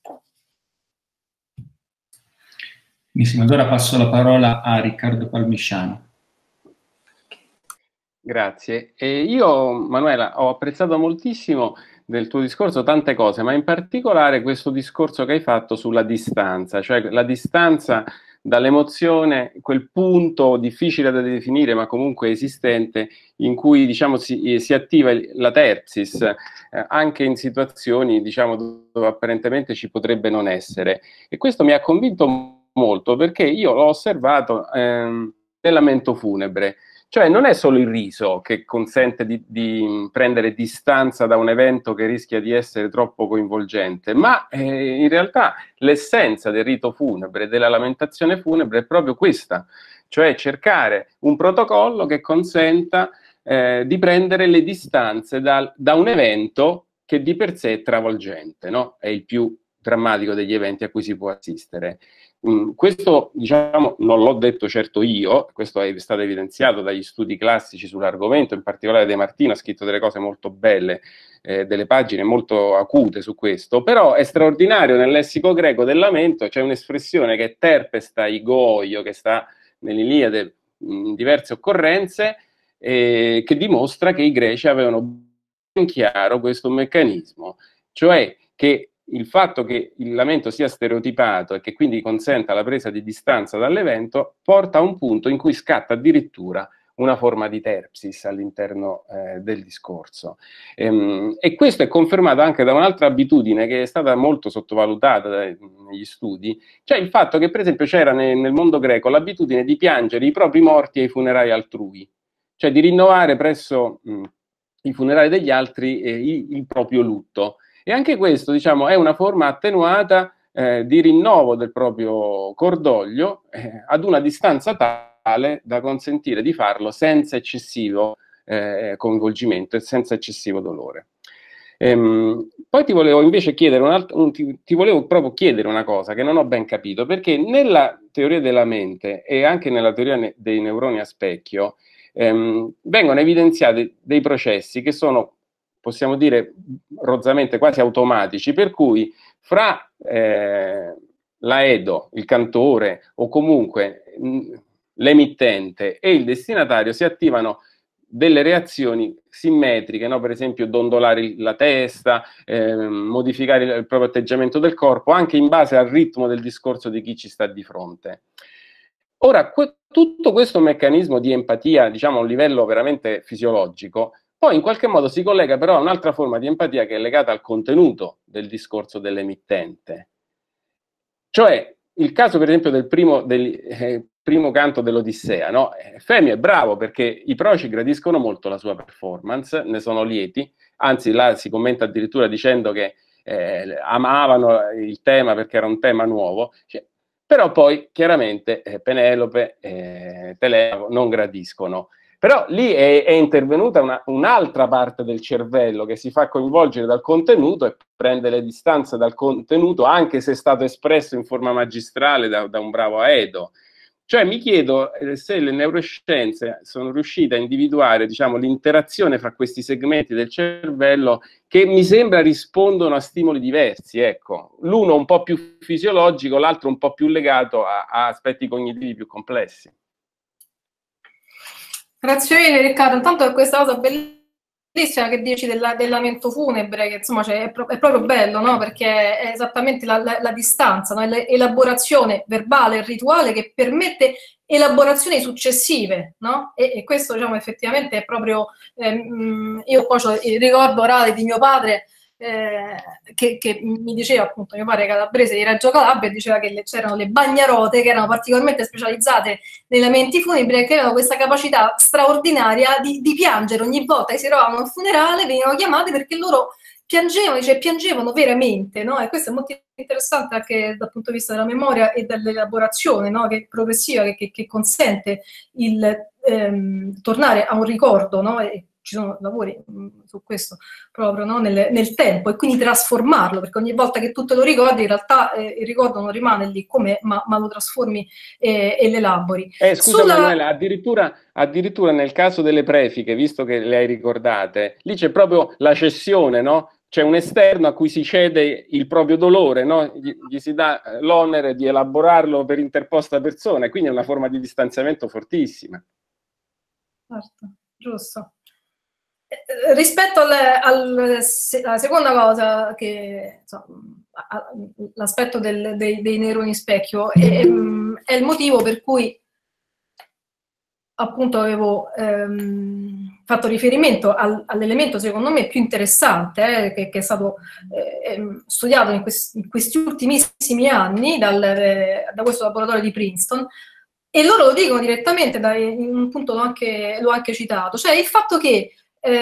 Benissimo, allora passo la parola a Riccardo Palmisciano. Grazie. Io, Manuela, ho apprezzato moltissimo del tuo discorso tante cose, ma in particolare questo discorso che hai fatto sulla distanza, cioè la distanza dall'emozione, quel punto difficile da definire ma comunque esistente, in cui diciamo si attiva la terpsis, anche in situazioni diciamo dove apparentemente ci potrebbe non essere. E questo mi ha convinto molto, perché io l'ho osservato nel lamento funebre. Cioè non è solo il riso che consente di prendere distanza da un evento che rischia di essere troppo coinvolgente, ma in realtà l'essenza del rito funebre, della lamentazione funebre è proprio questa, cioè cercare un protocollo che consenta di prendere le distanze da un evento che di per sé è travolgente, no? È il più drammatico degli eventi a cui si può assistere. Questo, diciamo, non l'ho detto certo io, questo è stato evidenziato dagli studi classici sull'argomento, in particolare De Martino ha scritto delle cose molto belle, delle pagine molto acute su questo, però è straordinario nel lessico greco del lamento, c'è un'espressione che è terpestai goio, che sta nell'Iliade in diverse occorrenze, che dimostra che i greci avevano ben chiaro questo meccanismo, cioè che il fatto che il lamento sia stereotipato e che quindi consenta la presa di distanza dall'evento porta a un punto in cui scatta addirittura una forma di terpsis all'interno del discorso. E questo è confermato anche da un'altra abitudine che è stata molto sottovalutata negli studi, cioè il fatto che per esempio c'era nel mondo greco l'abitudine di piangere i propri morti ai funerali altrui, cioè di rinnovare presso i funerali degli altri il proprio lutto. E anche questo, diciamo, è una forma attenuata di rinnovo del proprio cordoglio ad una distanza tale da consentire di farlo senza eccessivo coinvolgimento e senza eccessivo dolore. Poi ti volevo invece chiedere ti volevo proprio chiedere una cosa che non ho ben capito, perché nella teoria della mente e anche nella teoria dei neuroni a specchio vengono evidenziati dei processi che sono, possiamo dire rozzamente, quasi automatici, per cui fra l'aedo, il cantore o comunque l'emittente e il destinatario si attivano delle reazioni simmetriche, no? Per esempio dondolare la testa, modificare il proprio atteggiamento del corpo, anche in base al ritmo del discorso di chi ci sta di fronte. Ora, tutto questo meccanismo di empatia, diciamo a un livello veramente fisiologico, poi in qualche modo si collega però a un'altra forma di empatia che è legata al contenuto del discorso dell'emittente. Cioè, il caso per esempio del primo canto dell'Odissea, no? Femio è bravo perché i proci gradiscono molto la sua performance, ne sono lieti, anzi là si commenta addirittura dicendo che amavano il tema perché era un tema nuovo, cioè, però poi chiaramente Penelope e Telemaco non gradiscono. Però lì è intervenuta un'altra parte del cervello che si fa coinvolgere dal contenuto e prende le distanze dal contenuto, anche se è stato espresso in forma magistrale da un bravo Aedo. Cioè mi chiedo se le neuroscienze sono riuscite a individuare, diciamo, l'interazione fra questi segmenti del cervello che mi sembra rispondono a stimoli diversi, ecco. L'uno un po' più fisiologico, l'altro un po' più legato a aspetti cognitivi più complessi. Grazie mille Riccardo, intanto per questa cosa bellissima che dici del lamento funebre, che insomma è proprio bello, no? Perché è esattamente la distanza, no? L'elaborazione verbale e rituale che permette elaborazioni successive, no? E questo diciamo effettivamente è proprio, io poi ho il ricordo orale di mio padre, che mi diceva, appunto, mio padre calabrese di Reggio Calabria, diceva che c'erano le bagnarote che erano particolarmente specializzate nei lamenti funebri e che avevano questa capacità straordinaria di piangere ogni volta che si trovavano al funerale, venivano chiamati perché loro piangevano veramente, no? E questo è molto interessante anche dal punto di vista della memoria e dell'elaborazione, no? Che progressiva, che consente il tornare a un ricordo, no? E ci sono lavori su questo proprio, no? nel tempo, e quindi trasformarlo, perché ogni volta che tu te lo ricordi in realtà il ricordo non rimane lì com'è, ma lo trasformi e l'elabori. Scusa Manuela, addirittura nel caso delle prefiche, visto che le hai ricordate, lì c'è proprio la cessione, no? C'è un esterno a cui si cede il proprio dolore, no? Gli si dà l'onere di elaborarlo per interposta persona, e quindi è una forma di distanziamento fortissima. Certo, giusto. Rispetto alla seconda cosa, che l'aspetto dei neuroni specchio, è il motivo per cui appunto avevo fatto riferimento all'elemento secondo me più interessante, che è stato studiato in questi ultimissimi anni da questo laboratorio di Princeton, e loro lo dicono direttamente, in un punto l'ho anche citato, cioè il fatto che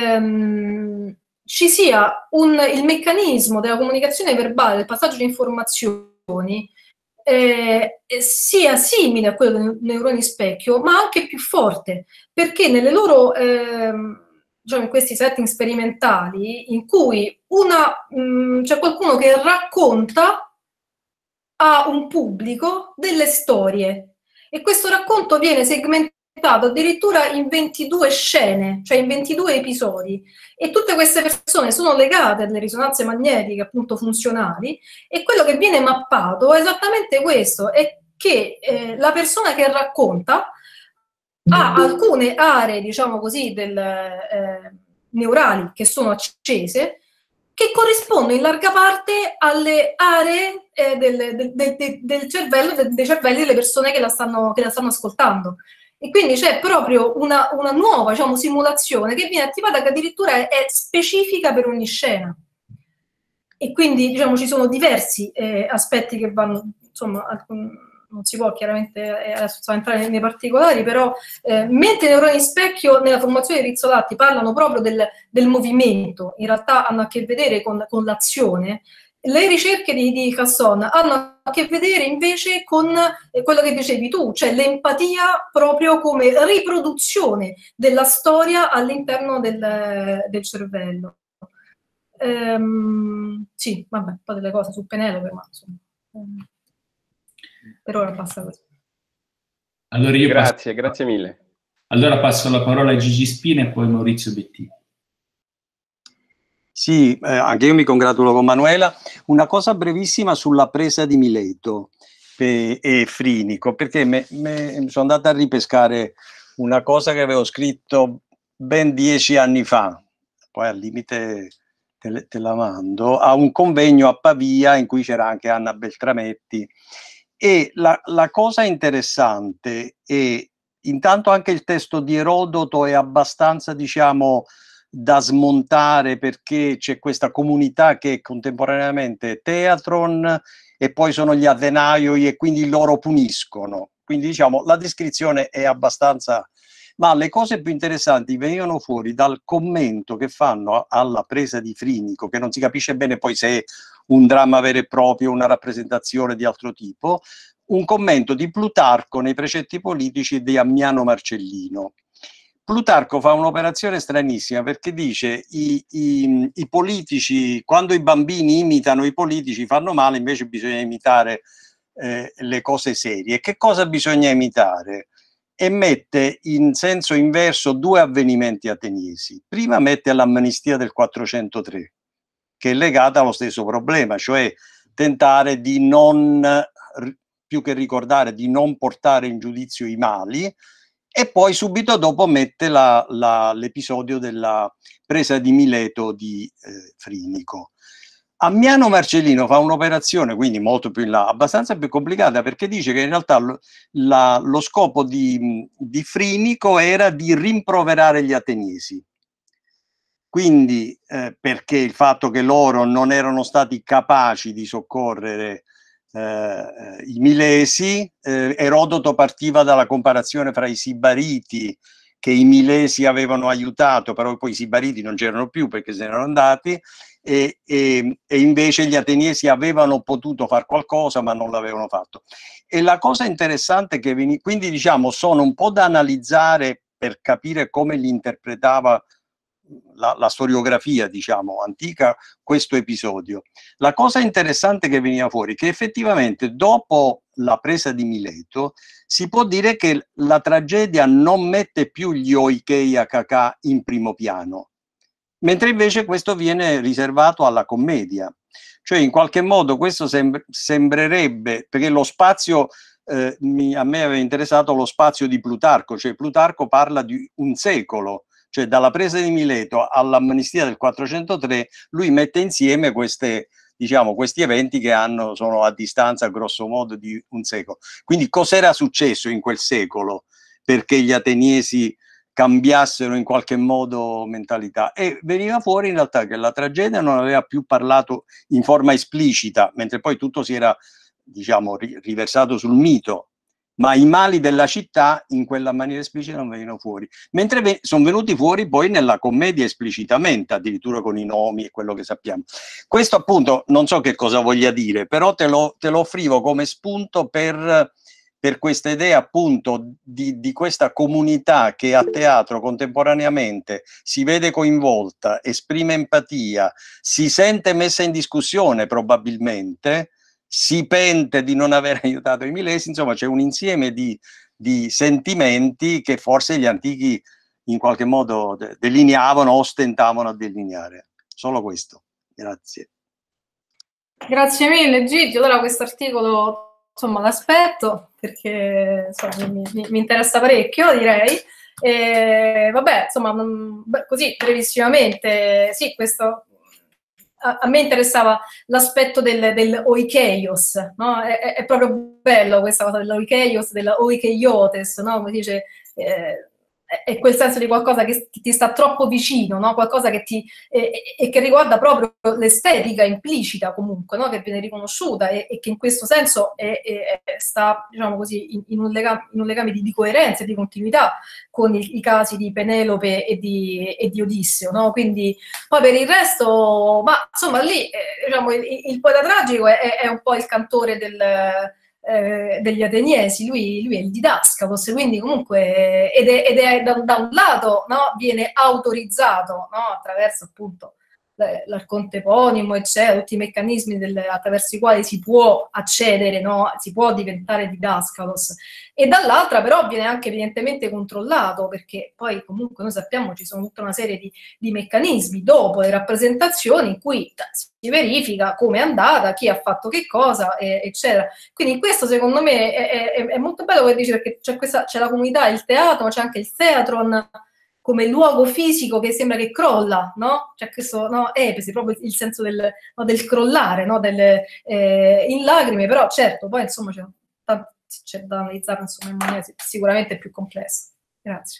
ci sia il meccanismo della comunicazione verbale, del passaggio di informazioni, sia simile a quello dei neuroni specchio, ma anche più forte, perché nelle loro, diciamo, in questi setting sperimentali, in cui c'è qualcuno che racconta a un pubblico delle storie, e questo racconto viene segmentato addirittura in 22 scene, cioè in 22 episodi, e tutte queste persone sono legate alle risonanze magnetiche appunto funzionali, e quello che viene mappato è esattamente questo, è che la persona che racconta ha alcune aree, diciamo così, neurali che sono accese, che corrispondono in larga parte alle aree del cervello, dei cervelli delle persone che la stanno ascoltando. E quindi c'è proprio una nuova, diciamo, simulazione che viene attivata, che addirittura è specifica per ogni scena. E quindi, diciamo, ci sono diversi aspetti che vanno, insomma, non si può chiaramente adesso entrare nei particolari, però mentre i neuroni specchio nella formazione dei rizzolatti parlano proprio del movimento, in realtà hanno a che vedere con l'azione, le ricerche di Casson hanno a che vedere invece con quello che dicevi tu, cioè l'empatia proprio come riproduzione della storia all'interno del cervello. Sì, vabbè, un po' delle cose su Penelope, ma insomma, per ora basta così. Allora grazie mille. Allora passo la parola a Gigi Spina e poi Maurizio Bettini. Sì, anche io mi congratulo con Manuela. Una cosa brevissima sulla presa di Mileto e Frinico, perché mi sono andata a ripescare una cosa che avevo scritto ben 10 anni fa, poi al limite te la mando, a un convegno a Pavia in cui c'era anche Anna Beltrametti, e la cosa interessante è intanto anche il testo di Erodoto è abbastanza, diciamo, da smontare, perché c'è questa comunità che è contemporaneamente Teatron e poi sono gli Athenaioi e quindi loro puniscono. Quindi diciamo la descrizione è abbastanza... Ma le cose più interessanti venivano fuori dal commento che fanno alla presa di Frinico, che non si capisce bene poi se è un dramma vero e proprio, una rappresentazione di altro tipo, un commento di Plutarco nei Precetti politici di Ammiano Marcellino. Plutarco fa un'operazione stranissima perché dice i politici, quando i bambini imitano i politici fanno male, invece bisogna imitare le cose serie. Che cosa bisogna imitare? E mette in senso inverso due avvenimenti ateniesi. Prima mette l'amnistia del 403, che è legata allo stesso problema, cioè tentare di non, più che ricordare, di non portare in giudizio i mali, e poi subito dopo mette l'episodio della presa di Mileto di Frinico. Ammiano Marcellino fa un'operazione, quindi molto più in là, abbastanza più complicata, perché dice che in realtà lo scopo di Frinico era di rimproverare gli ateniesi. Quindi perché il fatto che loro non erano stati capaci di soccorrere i Milesi, Erodoto partiva dalla comparazione fra i Sibariti, che i Milesi avevano aiutato, però poi i Sibariti non c'erano più perché se ne erano andati, e invece gli ateniesi avevano potuto fare qualcosa ma non l'avevano fatto. E la cosa interessante che quindi diciamo sono un po' da analizzare per capire come li interpretava la storiografia, diciamo, antica, questo episodio. La cosa interessante che veniva fuori è che effettivamente dopo la presa di Mileto si può dire che la tragedia non mette più gli Oikei Akaka in primo piano, mentre invece questo viene riservato alla commedia. Cioè in qualche modo questo sembrerebbe, perché lo spazio, a me aveva interessato lo spazio di Plutarco, cioè Plutarco parla di un secolo, cioè dalla presa di Mileto all'amnistia del 403, lui mette insieme diciamo, questi eventi che sono a distanza grosso modo di un secolo. Quindi cos'era successo in quel secolo perché gli ateniesi cambiassero in qualche modo mentalità? E veniva fuori in realtà che la tragedia non aveva più parlato in forma esplicita, mentre poi tutto si era, diciamo, riversato sul mito, ma i mali della città in quella maniera esplicita non venivano fuori, mentre sono venuti fuori poi nella commedia esplicitamente, addirittura con i nomi e quello che sappiamo. Questo appunto non so che cosa voglia dire, però te lo offrivo come spunto per questa idea appunto di questa comunità che a teatro contemporaneamente si vede coinvolta, esprime empatia, si sente messa in discussione probabilmente, si pente di non aver aiutato i Milesi, insomma c'è un insieme di sentimenti che forse gli antichi in qualche modo delineavano, ostentavano a delineare. Solo questo. Grazie. Grazie mille Gigi, allora questo articolo insomma l'aspetto perché insomma, mi interessa parecchio, direi. Vabbè, insomma, così brevissimamente, sì, questo a me interessava l'aspetto del oikeios, no? È proprio bello questa cosa dell'oikeios, della oikeiotes, no? Come dice, è quel senso di qualcosa che ti sta troppo vicino, no? Qualcosa che e che riguarda proprio l'estetica implicita comunque, no? Che viene riconosciuta e che in questo senso sta, diciamo così, in un legame di coerenza e di continuità con i casi di Penelope e di Odisseo, no? Quindi poi per il resto, ma insomma lì diciamo, il poeta tragico è un po' il cantore degli ateniesi, lui è il didascalos, quindi comunque ed è da un lato, no, viene autorizzato, no, attraverso appunto l'arconte eponimo, eccetera, tutti i meccanismi attraverso i quali si può accedere, no, si può diventare didascalos, e dall'altra però viene anche evidentemente controllato, perché poi comunque noi sappiamo ci sono tutta una serie di meccanismi dopo le rappresentazioni in cui si verifica come è andata, chi ha fatto che cosa, eccetera. Quindi questo secondo me è molto bello, come dici, perché c'è la comunità, il teatro, ma c'è anche il theatron, come luogo fisico che sembra che crolla, no? Cioè questo, no, epesi, proprio il senso del, no, del crollare, no? In lacrime, però certo, poi insomma c'è da analizzare insomma, in maniera sicuramente più complessa. Grazie.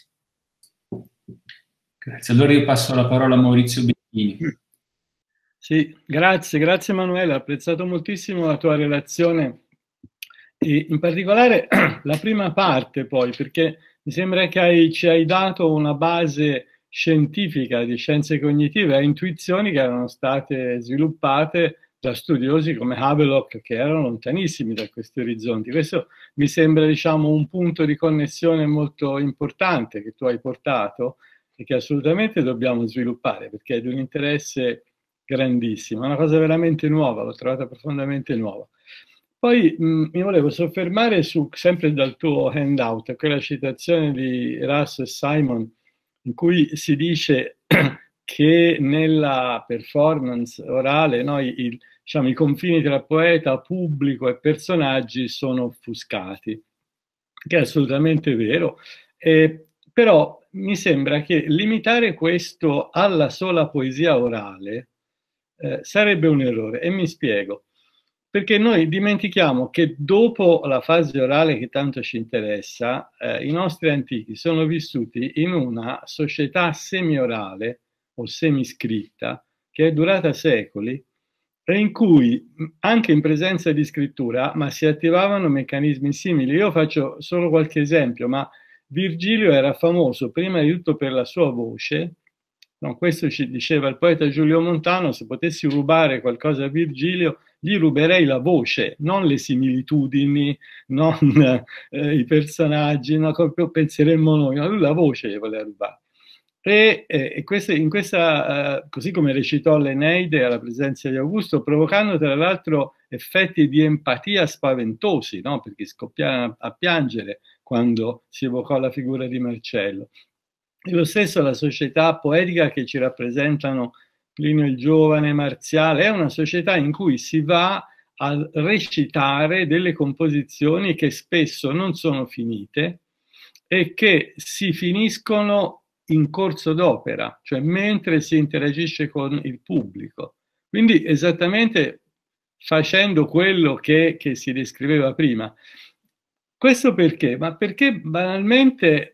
Grazie. Allora io passo la parola a Maurizio Becchini. Sì, grazie Emanuela, ho apprezzato moltissimo la tua relazione e in particolare la prima parte poi, perché mi sembra che ci hai dato una base scientifica di scienze cognitive e intuizioni che erano state sviluppate da studiosi come Havelock che erano lontanissimi da questi orizzonti. Questo mi sembra, diciamo, un punto di connessione molto importante che tu hai portato e che assolutamente dobbiamo sviluppare perché è di un interesse grandissimo, è una cosa veramente nuova, l'ho trovata profondamente nuova. Poi mi volevo soffermare su, sempre dal tuo handout, quella citazione di Russ e Simon, in cui si dice che nella performance orale diciamo, i confini tra poeta, pubblico e personaggi sono offuscati, che è assolutamente vero, però mi sembra che limitare questo alla sola poesia orale sarebbe un errore, e mi spiego. Perché noi dimentichiamo che dopo la fase orale che tanto ci interessa, i nostri antichi sono vissuti in una società semi-orale o semiscritta che è durata secoli e in cui anche in presenza di scrittura ma si attivavano meccanismi simili. Io faccio solo qualche esempio, ma Virgilio era famoso prima di tutto per la sua voce. No, questo ci diceva il poeta Giulio Montano: se potessi rubare qualcosa a Virgilio gli ruberei la voce, non le similitudini, non i personaggi, no, come penseremmo noi, no, lui la voce gli voleva rubare. E così come recitò l'Eneide alla presenza di Augusto, provocando tra l'altro effetti di empatia spaventosi, no? Perché scoppiava a piangere quando si evocò la figura di Marcello. E lo stesso la società poetica che ci rappresentano Plinio il Giovane, Marziale, è una società in cui si va a recitare delle composizioni che spesso non sono finite e che si finiscono in corso d'opera, cioè mentre si interagisce con il pubblico. Quindi esattamente facendo quello che si descriveva prima. Questo perché? Ma perché banalmente,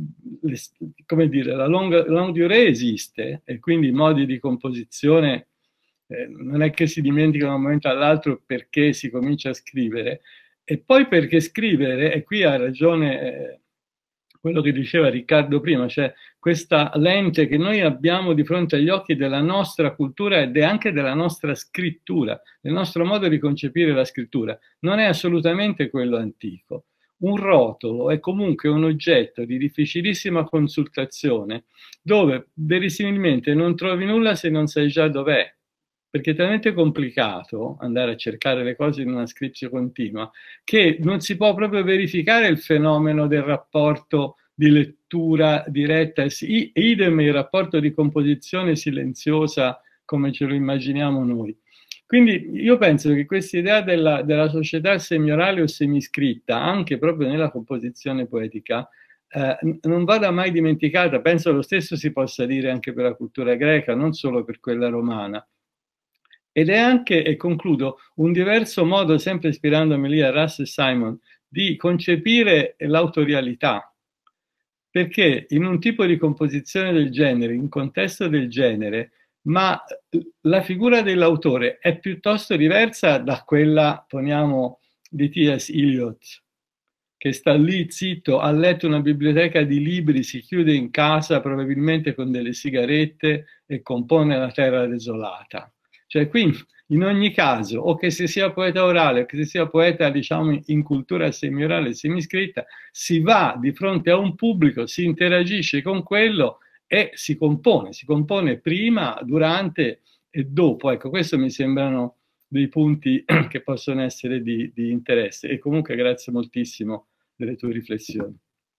come dire, la longue durée esiste e quindi i modi di composizione non è che si dimenticano da un momento all'altro perché si comincia a scrivere, e poi perché scrivere, e qui ha ragione quello che diceva Riccardo prima, cioè questa lente che noi abbiamo di fronte agli occhi della nostra cultura ed è anche della nostra scrittura, del nostro modo di concepire la scrittura, non è assolutamente quello antico. Un rotolo è comunque un oggetto di difficilissima consultazione dove verosimilmente non trovi nulla se non sai già dov'è, perché è talmente complicato andare a cercare le cose in una scriptio continua che non si può proprio verificare il fenomeno del rapporto di lettura diretta, idem il rapporto di composizione silenziosa come ce lo immaginiamo noi. Quindi io penso che questa idea della società semiorale o semiscritta, anche proprio nella composizione poetica, non vada mai dimenticata. Penso lo stesso si possa dire anche per la cultura greca, non solo per quella romana. Ed è anche, e concludo, un diverso modo, sempre ispirandomi lì a Russ e Simon, di concepire l'autorialità. Perché in un tipo di composizione del genere, in un contesto del genere, ma la figura dell'autore è piuttosto diversa da quella, poniamo, di T.S. Eliot, che sta lì zitto, ha letto una biblioteca di libri, si chiude in casa probabilmente con delle sigarette e compone La terra desolata. Cioè qui in ogni caso, o che si sia poeta orale o che si sia poeta, diciamo, in cultura semiorale e semiscritta, si va di fronte a un pubblico, si interagisce con quello e si compone prima, durante e dopo. Ecco, questo mi sembrano dei punti che possono essere di interesse, e comunque grazie moltissimo delle tue riflessioni.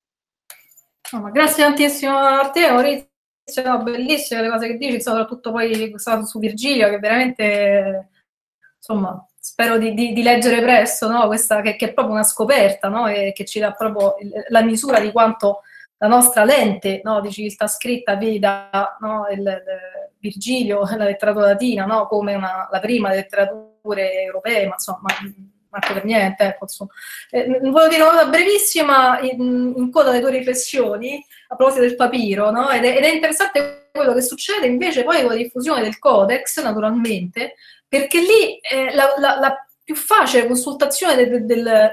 No, ma grazie tantissimo a te, Maurizio, no, bellissime le cose che dici, soprattutto poi su Virgilio, che veramente, insomma, spero di leggere presto, no? Questa che è proprio una scoperta, no? E che ci dà proprio la misura di quanto la nostra lente, no, di civiltà scritta veda, no, Virgilio, la letteratura latina, no, come la prima delle letterature europee, ma insomma, manco per niente, ecco, insomma. Volevo dire una cosa brevissima in coda alle tue riflessioni a proposito del papiro, no? Ed è interessante quello che succede invece poi con la diffusione del codex, naturalmente, perché lì la più facile consultazione del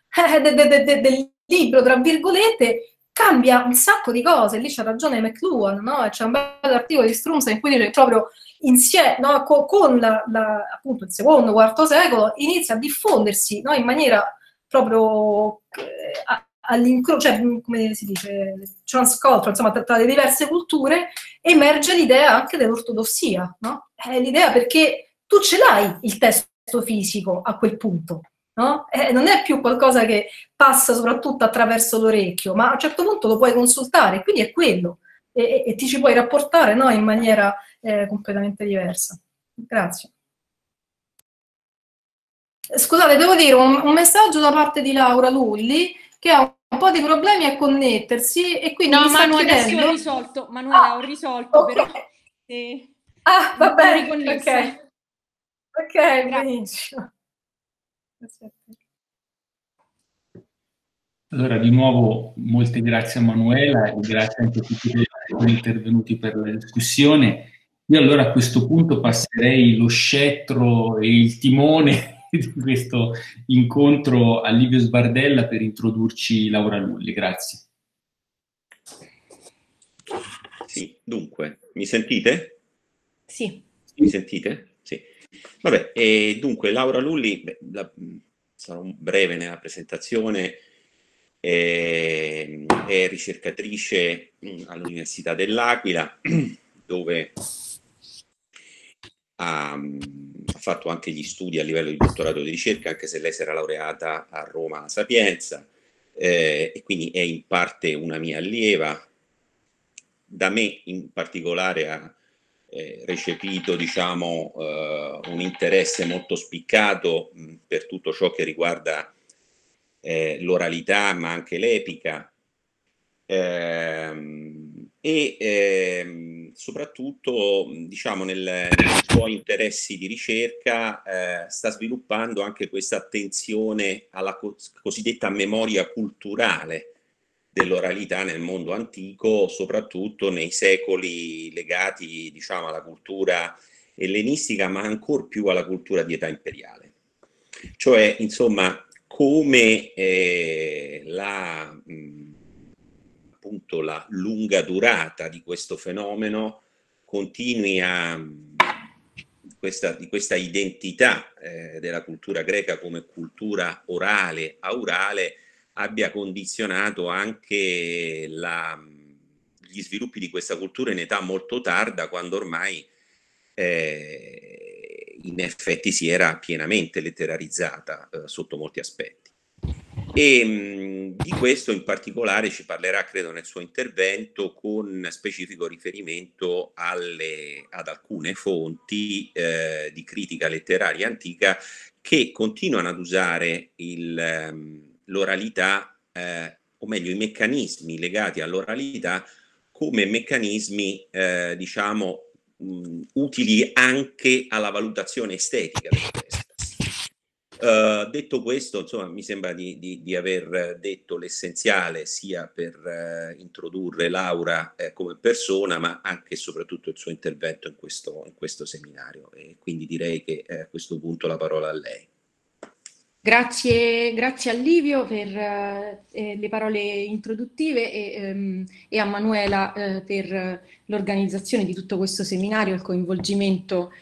libro, tra virgolette, cambia un sacco di cose. Lì c'ha ragione McLuhan, no? C'è un bel articolo di Strunza in cui dice che proprio insieme, no, con appunto il secondo, IV secolo inizia a diffondersi, no, in maniera proprio all'incrocio, cioè, come si dice, transcultural, insomma, tra le diverse culture, emerge l'idea anche dell'ortodossia, no? L'idea perché tu ce l'hai il testo fisico a quel punto, no? Non è più qualcosa che passa soprattutto attraverso l'orecchio, ma a un certo punto lo puoi consultare, quindi è quello, e ti ci puoi rapportare, no, in maniera completamente diversa. Grazie. Scusate, devo dire un messaggio da parte di Laura Lulli, che ha un po' di problemi a connettersi e quindi mi sta chiedendo... adesso ho risolto, Manuela, ho risolto, okay. però... va bene, riconnessa. Ok, benissimo. Allora, di nuovo, molte grazie a Manuela e grazie anche a tutti quelli che sono intervenuti per la discussione. Io allora a questo punto passerei lo scettro e il timone di questo incontro a Livio Sbardella per introdurci Laura Lulli. Grazie. Sì, dunque, mi sentite? Sì. Mi sentite? Sì. Vabbè, e dunque Laura Lulli, sarò breve nella presentazione, è ricercatrice all'Università dell'Aquila, dove ha fatto anche gli studi a livello di dottorato di ricerca, anche se lei si era laureata a Roma alla Sapienza, e quindi è in parte una mia allieva. Da me in particolare ha recepito, diciamo, un interesse molto spiccato per tutto ciò che riguarda l'oralità, ma anche l'epica, e soprattutto, diciamo, nei suoi interessi di ricerca sta sviluppando anche questa attenzione alla cosiddetta memoria culturale dell'oralità nel mondo antico, soprattutto nei secoli legati, diciamo, alla cultura ellenistica, ma ancor più alla cultura di età imperiale. Cioè, insomma, come appunto la lunga durata di questo fenomeno continui di questa identità della cultura greca come cultura orale, aurale, abbia condizionato anche gli sviluppi di questa cultura in età molto tarda, quando ormai in effetti si era pienamente letterarizzata sotto molti aspetti. E di questo in particolare ci parlerà, credo, nel suo intervento, con specifico riferimento ad alcune fonti di critica letteraria antica che continuano ad usare l'oralità, o meglio i meccanismi legati all'oralità, come meccanismi, diciamo, utili anche alla valutazione estetica del testo. Detto questo, insomma, mi sembra di aver detto l'essenziale, sia per introdurre Laura come persona, ma anche e soprattutto il suo intervento in questo seminario. E quindi direi che a questo punto la parola a lei. Grazie a Livio per le parole introduttive e a Manuela per l'organizzazione di tutto questo seminario e il coinvolgimento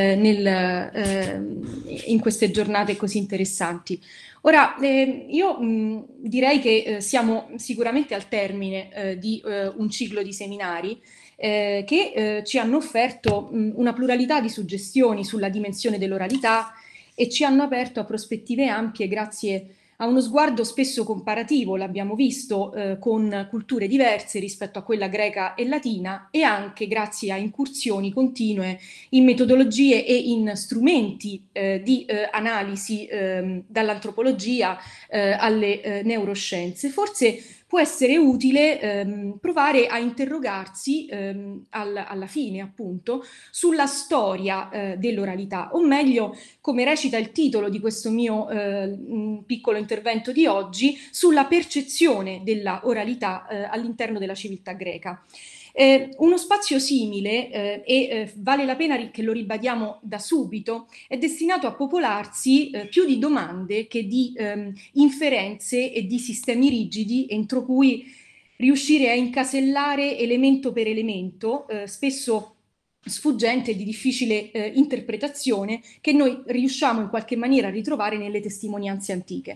in queste giornate così interessanti. Ora, io direi che siamo sicuramente al termine di un ciclo di seminari che ci hanno offerto una pluralità di suggestioni sulla dimensione dell'oralità e ci hanno aperto a prospettive ampie grazie a uno sguardo spesso comparativo, l'abbiamo visto, con culture diverse rispetto a quella greca e latina, e anche grazie a incursioni continue in metodologie e in strumenti di analisi dall'antropologia alle neuroscienze. Forse può essere utile provare a interrogarsi alla fine, appunto, sulla storia dell'oralità, o meglio, come recita il titolo di questo mio piccolo intervento di oggi, sulla percezione della oralità all'interno della civiltà greca. Uno spazio simile, vale la pena che lo ribadiamo da subito, è destinato a popolarsi più di domande che di inferenze e di sistemi rigidi entro cui riuscire a incasellare elemento per elemento, spesso sfuggente e di difficile interpretazione, che noi riusciamo in qualche maniera a ritrovare nelle testimonianze antiche.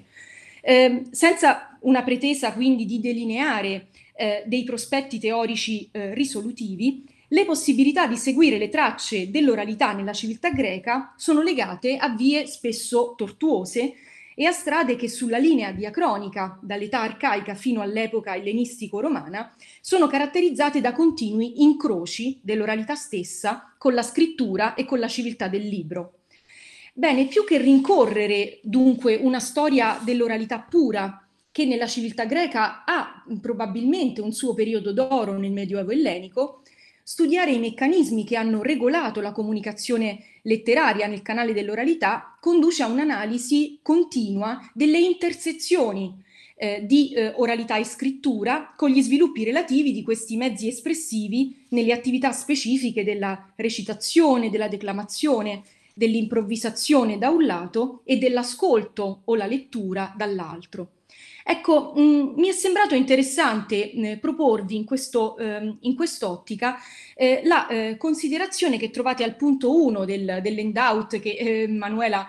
Senza una pretesa quindi di delineare dei prospetti teorici risolutivi, le possibilità di seguire le tracce dell'oralità nella civiltà greca sono legate a vie spesso tortuose e a strade che sulla linea diacronica, dall'età arcaica fino all'epoca ellenistico-romana, sono caratterizzate da continui incroci dell'oralità stessa con la scrittura e con la civiltà del libro. Bene, più che rincorrere dunque una storia dell'oralità pura, che nella civiltà greca ha probabilmente un suo periodo d'oro nel Medioevo ellenico, studiare i meccanismi che hanno regolato la comunicazione letteraria nel canale dell'oralità conduce a un'analisi continua delle intersezioni di oralità e scrittura con gli sviluppi relativi di questi mezzi espressivi nelle attività specifiche della recitazione, della declamazione, dell'improvvisazione da un lato e dell'ascolto o la lettura dall'altro. Ecco, mi è sembrato interessante proporvi in quest'ottica la considerazione che trovate al punto 1 dell'handout che Manuela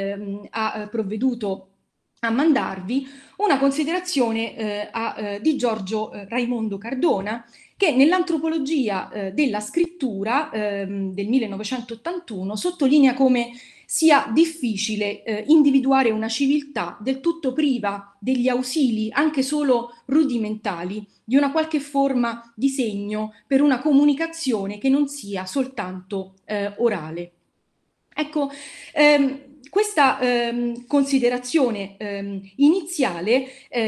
ha provveduto a mandarvi, una considerazione di Giorgio Raimondo Cardona, che nell'antropologia della scrittura del 1981 sottolinea come sia difficile individuare una civiltà del tutto priva degli ausili, anche solo rudimentali, di una qualche forma di segno per una comunicazione che non sia soltanto orale. Ecco, questa considerazione iniziale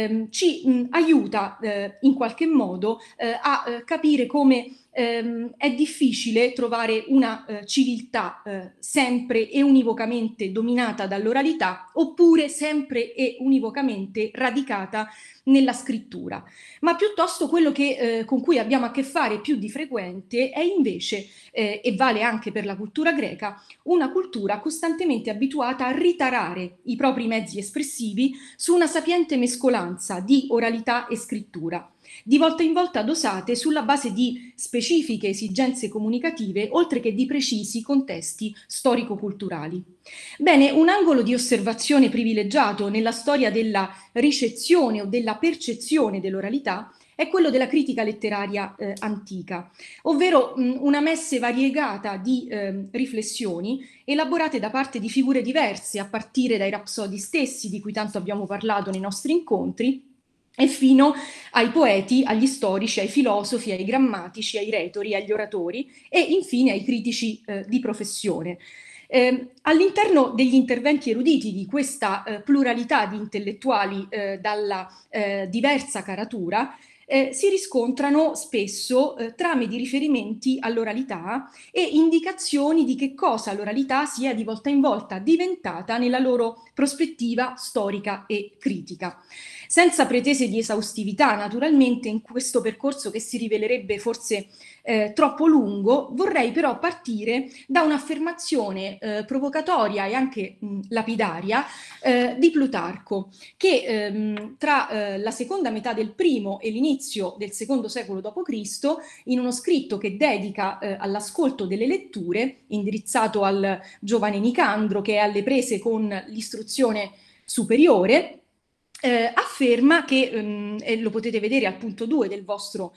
ci aiuta in qualche modo a capire come è difficile trovare una civiltà sempre e univocamente dominata dall'oralità, oppure sempre e univocamente radicata nella scrittura, ma piuttosto quello con cui abbiamo a che fare più di frequente è invece, e vale anche per la cultura greca, una cultura costantemente abituata a ritarare i propri mezzi espressivi su una sapiente mescolanza di oralità e scrittura, di volta in volta dosate sulla base di specifiche esigenze comunicative, oltre che di precisi contesti storico-culturali. Bene, un angolo di osservazione privilegiato nella storia della ricezione o della percezione dell'oralità è quello della critica letteraria antica, ovvero una messe variegata di riflessioni elaborate da parte di figure diverse, a partire dai rapsodi stessi, di cui tanto abbiamo parlato nei nostri incontri, e fino ai poeti, agli storici, ai filosofi, ai grammatici, ai retori, agli oratori e infine ai critici di professione. All'interno degli interventi eruditi di questa pluralità di intellettuali dalla diversa caratura si riscontrano spesso trame di riferimenti all'oralità e indicazioni di che cosa l'oralità sia di volta in volta diventata nella loro prospettiva storica e critica. Senza pretese di esaustività, naturalmente, in questo percorso che si rivelerebbe forse troppo lungo, vorrei però partire da un'affermazione provocatoria e anche lapidaria di Plutarco, che tra la seconda metà del primo e l'inizio del secondo secolo d.C., in uno scritto che dedica all'ascolto delle letture, indirizzato al giovane Nicandro che è alle prese con l'istruzione superiore, afferma che, e lo potete vedere al punto 2 del vostro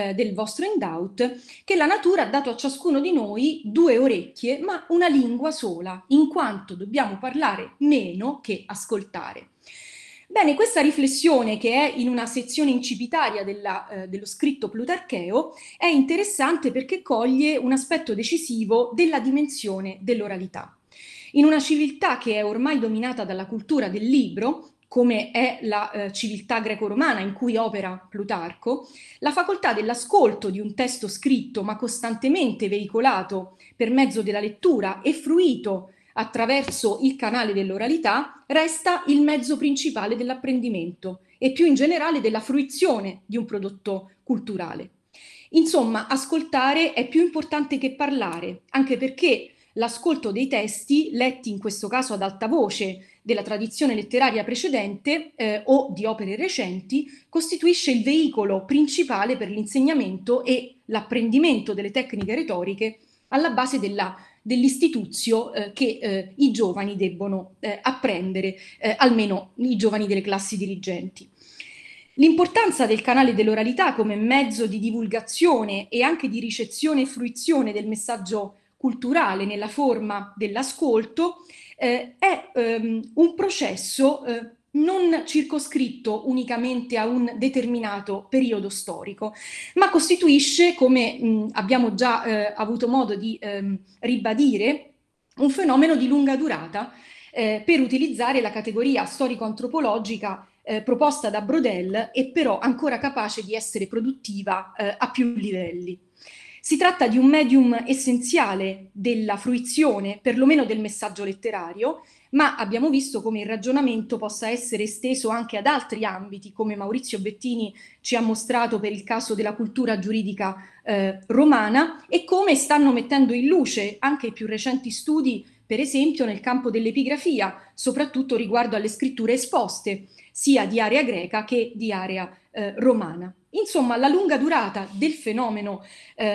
handout, che la natura ha dato a ciascuno di noi 2 orecchie ma una lingua sola, in quanto dobbiamo parlare meno che ascoltare. Bene, questa riflessione, che è in una sezione incipitaria dello scritto plutarcheo, è interessante perché coglie un aspetto decisivo della dimensione dell'oralità. In una civiltà che è ormai dominata dalla cultura del libro, come è la civiltà greco-romana in cui opera Plutarco, la facoltà dell'ascolto di un testo scritto ma costantemente veicolato per mezzo della lettura e fruito attraverso il canale dell'oralità resta il mezzo principale dell'apprendimento e più in generale della fruizione di un prodotto culturale. Insomma, ascoltare è più importante che parlare, anche perché l'ascolto dei testi, letti in questo caso ad alta voce della tradizione letteraria precedente o di opere recenti, costituisce il veicolo principale per l'insegnamento e l'apprendimento delle tecniche retoriche alla base dell'istituzio che i giovani debbono apprendere, almeno i giovani delle classi dirigenti. L'importanza del canale dell'oralità come mezzo di divulgazione e anche di ricezione e fruizione del messaggio culturale nella forma dell'ascolto è un processo non circoscritto unicamente a un determinato periodo storico, ma costituisce, come abbiamo già avuto modo di ribadire, un fenomeno di lunga durata per utilizzare la categoria storico-antropologica proposta da Braudel e però ancora capace di essere produttiva a più livelli. Si tratta di un medium essenziale della fruizione, perlomeno del messaggio letterario, ma abbiamo visto come il ragionamento possa essere esteso anche ad altri ambiti, come Maurizio Bettini ci ha mostrato per il caso della cultura giuridica romana, e come stanno mettendo in luce anche i più recenti studi, per esempio nel campo dell'epigrafia, soprattutto riguardo alle scritture esposte, sia di area greca che di area romana. Insomma, la lunga durata del fenomeno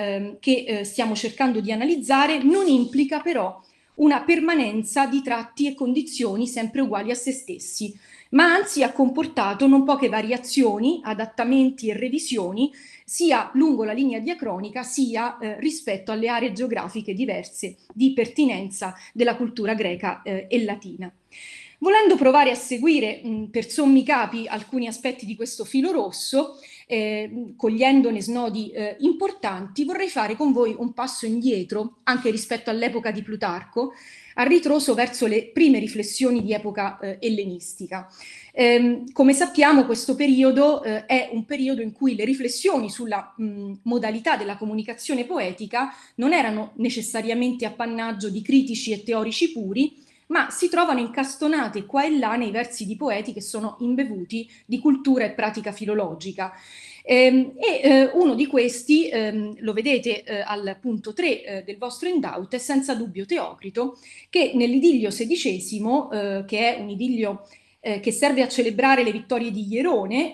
che stiamo cercando di analizzare non implica però una permanenza di tratti e condizioni sempre uguali a se stessi, ma anzi ha comportato non poche variazioni, adattamenti e revisioni, sia lungo la linea diacronica, sia rispetto alle aree geografiche diverse di pertinenza della cultura greca e latina. Volendo provare a seguire per sommi capi alcuni aspetti di questo filo rosso, cogliendone snodi importanti, vorrei fare con voi un passo indietro, anche rispetto all'epoca di Plutarco, a ritroso verso le prime riflessioni di epoca ellenistica. Come sappiamo, questo periodo è un periodo in cui le riflessioni sulla modalità della comunicazione poetica non erano necessariamente appannaggio di critici e teorici puri, ma si trovano incastonate qua e là nei versi di poeti che sono imbevuti di cultura e pratica filologica. Uno di questi, lo vedete al punto 3 del vostro handout, è senza dubbio Teocrito, che nell'idillio XVI, che è un idillio che serve a celebrare le vittorie di Ierone,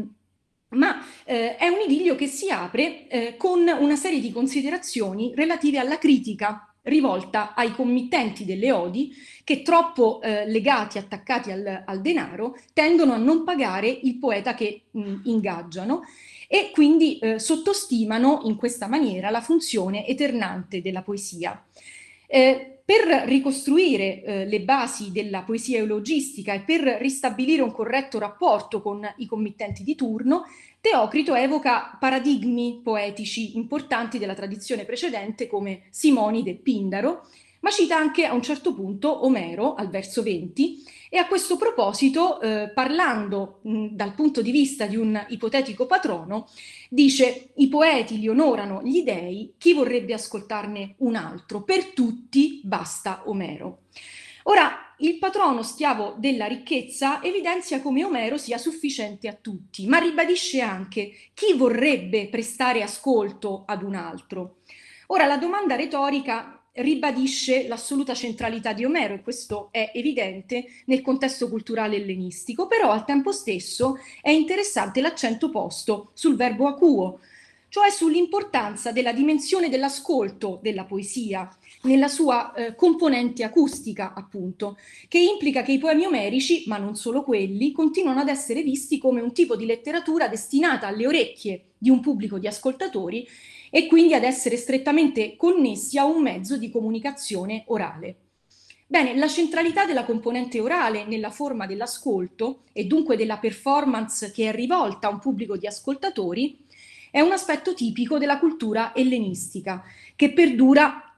è un idillio che si apre con una serie di considerazioni relative alla critica rivolta ai committenti delle odi che, troppo legati, attaccati al denaro, tendono a non pagare il poeta che ingaggiano e quindi sottostimano in questa maniera la funzione eternante della poesia. Per ricostruire le basi della poesia eulogistica e per ristabilire un corretto rapporto con i committenti di turno, Teocrito evoca paradigmi poetici importanti della tradizione precedente come Simonide e Pindaro, ma cita anche a un certo punto Omero al verso 20 e a questo proposito, parlando dal punto di vista di un ipotetico patrono, dice: i poeti li onorano gli dei, chi vorrebbe ascoltarne un altro? Per tutti basta Omero. Ora, il patrono schiavo della ricchezza evidenzia come Omero sia sufficiente a tutti, ma ribadisce anche chi vorrebbe prestare ascolto ad un altro. Ora, la domanda retorica ribadisce l'assoluta centralità di Omero, e questo è evidente nel contesto culturale ellenistico, però al tempo stesso è interessante l'accento posto sul verbo acuo, cioè sull'importanza della dimensione dell'ascolto della poesia, nella sua componente acustica, appunto, che implica che i poemi omerici, ma non solo quelli, continuano ad essere visti come un tipo di letteratura destinata alle orecchie di un pubblico di ascoltatori e quindi ad essere strettamente connessi a un mezzo di comunicazione orale. Bene, la centralità della componente orale nella forma dell'ascolto e dunque della performance che è rivolta a un pubblico di ascoltatori è un aspetto tipico della cultura ellenistica che perdura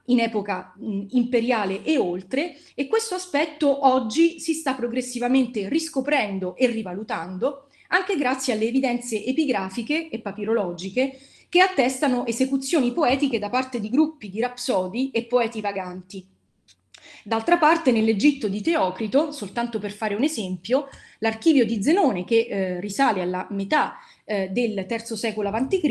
in epoca imperiale e oltre, e questo aspetto oggi si sta progressivamente riscoprendo e rivalutando, anche grazie alle evidenze epigrafiche e papirologiche che attestano esecuzioni poetiche da parte di gruppi di rapsodi e poeti vaganti. D'altra parte, nell'Egitto di Teocrito, soltanto per fare un esempio, l'archivio di Zenone, che risale alla metà del III secolo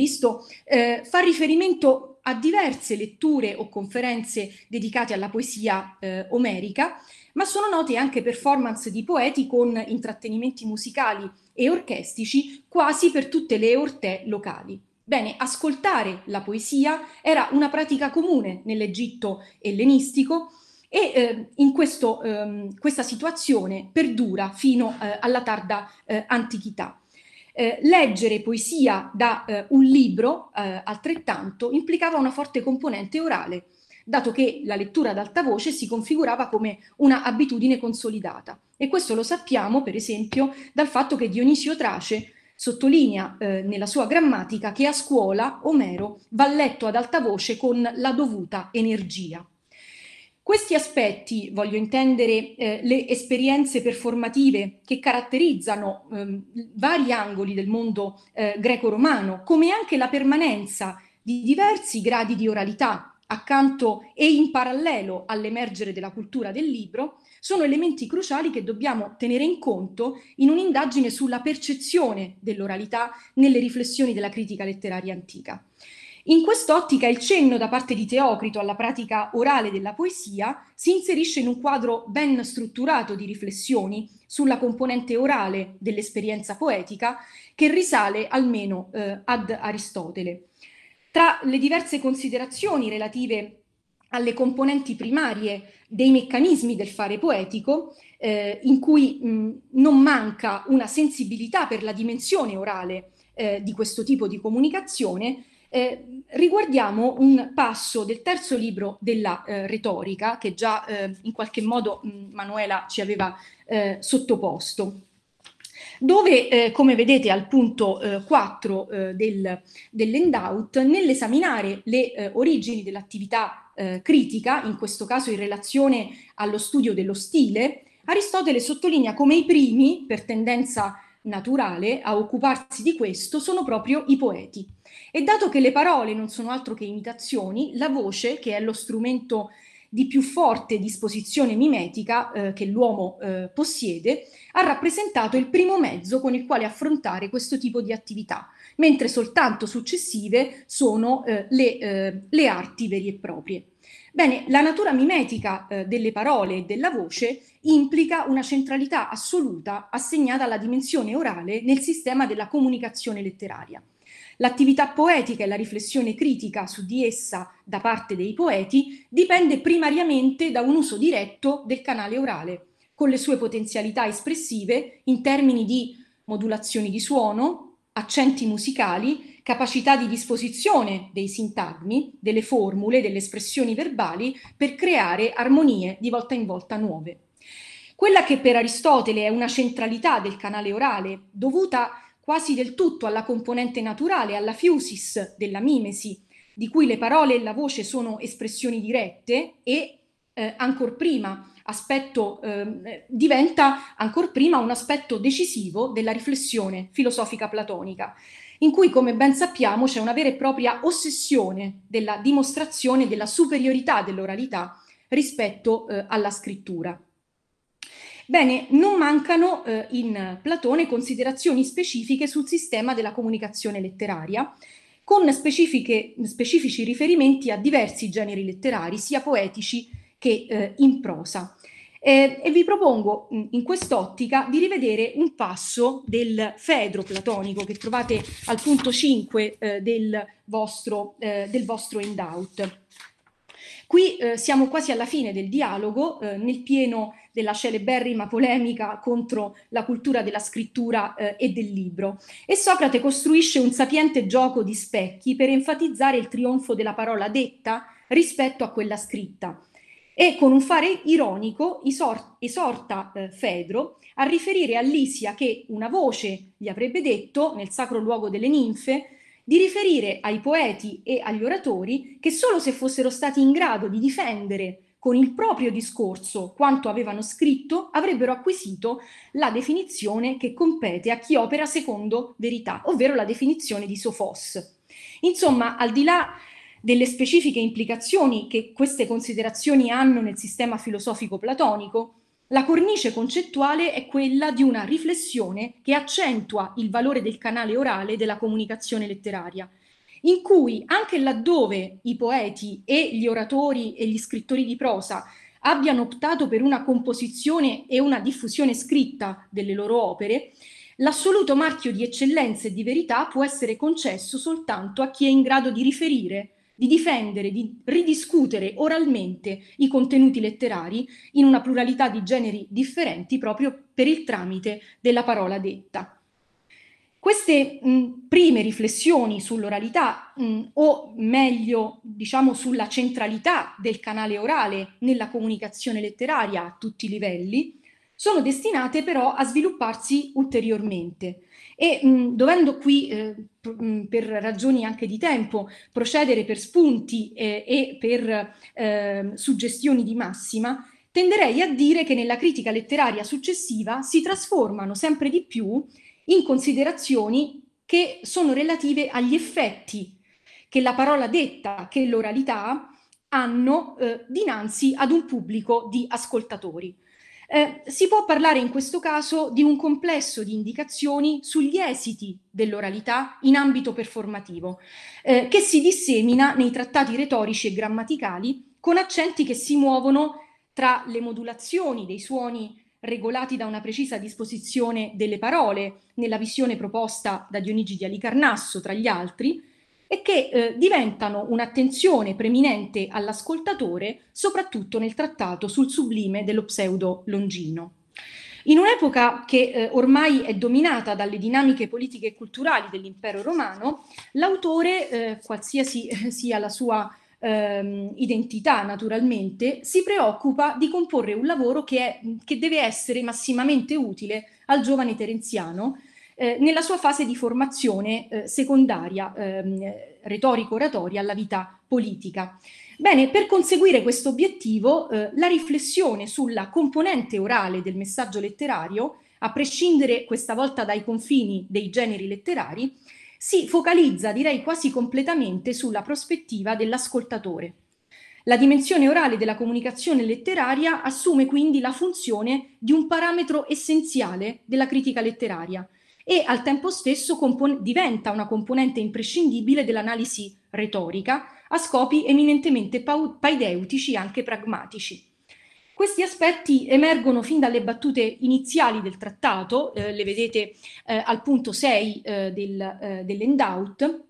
a.C., fa riferimento a diverse letture o conferenze dedicate alla poesia omerica, ma sono note anche performance di poeti con intrattenimenti musicali e orchestrici quasi per tutte le eortè locali. Bene, ascoltare la poesia era una pratica comune nell'Egitto ellenistico e questa situazione perdura fino alla tarda antichità. Leggere poesia da un libro altrettanto implicava una forte componente orale, dato che la lettura ad alta voce si configurava come una abitudine consolidata. E questo lo sappiamo, per esempio, dal fatto che Dionisio Trace sottolinea nella sua grammatica che a scuola Omero va letto ad alta voce con la dovuta energia. Questi aspetti, voglio intendere le esperienze performative che caratterizzano vari angoli del mondo greco-romano, come anche la permanenza di diversi gradi di oralità accanto e in parallelo all'emergere della cultura del libro, sono elementi cruciali che dobbiamo tenere in conto in un'indagine sulla percezione dell'oralità nelle riflessioni della critica letteraria antica. In quest'ottica il cenno da parte di Teocrito alla pratica orale della poesia si inserisce in un quadro ben strutturato di riflessioni sulla componente orale dell'esperienza poetica che risale almeno ad Aristotele. Tra le diverse considerazioni relative alle componenti primarie dei meccanismi del fare poetico, in cui non manca una sensibilità per la dimensione orale di questo tipo di comunicazione, riguardiamo un passo del terzo libro della retorica che già in qualche modo Manuela ci aveva sottoposto, dove come vedete al punto 4 dell'handout, nell'esaminare le origini dell'attività critica, in questo caso in relazione allo studio dello stile, Aristotele sottolinea come i primi, per tendenza naturale, a occuparsi di questo sono proprio i poeti. E dato che le parole non sono altro che imitazioni, la voce, che è lo strumento di più forte disposizione mimetica che l'uomo possiede, ha rappresentato il primo mezzo con il quale affrontare questo tipo di attività, mentre soltanto successive sono le arti vere e proprie. Bene, la natura mimetica delle parole e della voce implica una centralità assoluta assegnata alla dimensione orale nel sistema della comunicazione letteraria. L'attività poetica e la riflessione critica su di essa da parte dei poeti dipende primariamente da un uso diretto del canale orale, con le sue potenzialità espressive in termini di modulazioni di suono, accenti musicali, capacità di disposizione dei sintagmi, delle formule, delle espressioni verbali per creare armonie di volta in volta nuove. Quella che per Aristotele è una centralità del canale orale, dovuta quasi del tutto alla componente naturale, alla fusis della mimesi, di cui le parole e la voce sono espressioni dirette e ancor prima diventa ancor prima un aspetto decisivo della riflessione filosofica platonica, in cui, come ben sappiamo, c'è una vera e propria ossessione della dimostrazione della superiorità dell'oralità rispetto alla scrittura. Bene, non mancano in Platone considerazioni specifiche sul sistema della comunicazione letteraria, con specifici riferimenti a diversi generi letterari, sia poetici che in prosa. E vi propongo in quest'ottica di rivedere un passo del Fedro platonico che trovate al punto 5 del vostro handout. Qui siamo quasi alla fine del dialogo, nel pieno della celeberrima polemica contro la cultura della scrittura e del libro. E Socrate costruisce un sapiente gioco di specchi per enfatizzare il trionfo della parola detta rispetto a quella scritta. E con un fare ironico esorta Fedro a riferire a Lisia che una voce gli avrebbe detto, nel sacro luogo delle ninfe, di riferire ai poeti e agli oratori che solo se fossero stati in grado di difendere con il proprio discorso quanto avevano scritto, avrebbero acquisito la definizione che compete a chi opera secondo verità, ovvero la definizione di Sophos. Insomma, al di là delle specifiche implicazioni che queste considerazioni hanno nel sistema filosofico platonico, la cornice concettuale è quella di una riflessione che accentua il valore del canale orale della comunicazione letteraria, in cui anche laddove i poeti e gli oratori e gli scrittori di prosa abbiano optato per una composizione e una diffusione scritta delle loro opere, l'assoluto marchio di eccellenza e di verità può essere concesso soltanto a chi è in grado di riferire, di difendere, di ridiscutere oralmente i contenuti letterari in una pluralità di generi differenti proprio per il tramite della parola detta. Queste prime riflessioni sull'oralità, o meglio, diciamo, sulla centralità del canale orale nella comunicazione letteraria a tutti i livelli, sono destinate però a svilupparsi ulteriormente e dovendo qui, per ragioni anche di tempo, procedere per spunti e per suggestioni di massima, tenderei a dire che nella critica letteraria successiva si trasformano sempre di più in considerazioni che sono relative agli effetti che la parola detta, che l'oralità hanno dinanzi ad un pubblico di ascoltatori. Si può parlare in questo caso di un complesso di indicazioni sugli esiti dell'oralità in ambito performativo, che si dissemina nei trattati retorici e grammaticali con accenti che si muovono tra le modulazioni dei suoni regolati da una precisa disposizione delle parole, nella visione proposta da Dionigi di Alicarnasso, tra gli altri, e che diventano un'attenzione preminente all'ascoltatore, soprattutto nel trattato sul sublime dello pseudo Longino. In un'epoca che ormai è dominata dalle dinamiche politiche e culturali dell'impero romano, l'autore, qualsiasi sia la sua identità naturalmente, si preoccupa di comporre un lavoro che deve essere massimamente utile al giovane terenziano nella sua fase di formazione secondaria, retorico-oratoria alla vita politica. Bene, per conseguire questo obiettivo, la riflessione sulla componente orale del messaggio letterario, a prescindere questa volta dai confini dei generi letterari, si focalizza, direi quasi completamente, sulla prospettiva dell'ascoltatore. La dimensione orale della comunicazione letteraria assume quindi la funzione di un parametro essenziale della critica letteraria e al tempo stesso diventa una componente imprescindibile dell'analisi retorica a scopi eminentemente paideutici e anche pragmatici. Questi aspetti emergono fin dalle battute iniziali del trattato, le vedete al punto 6 dell'handout.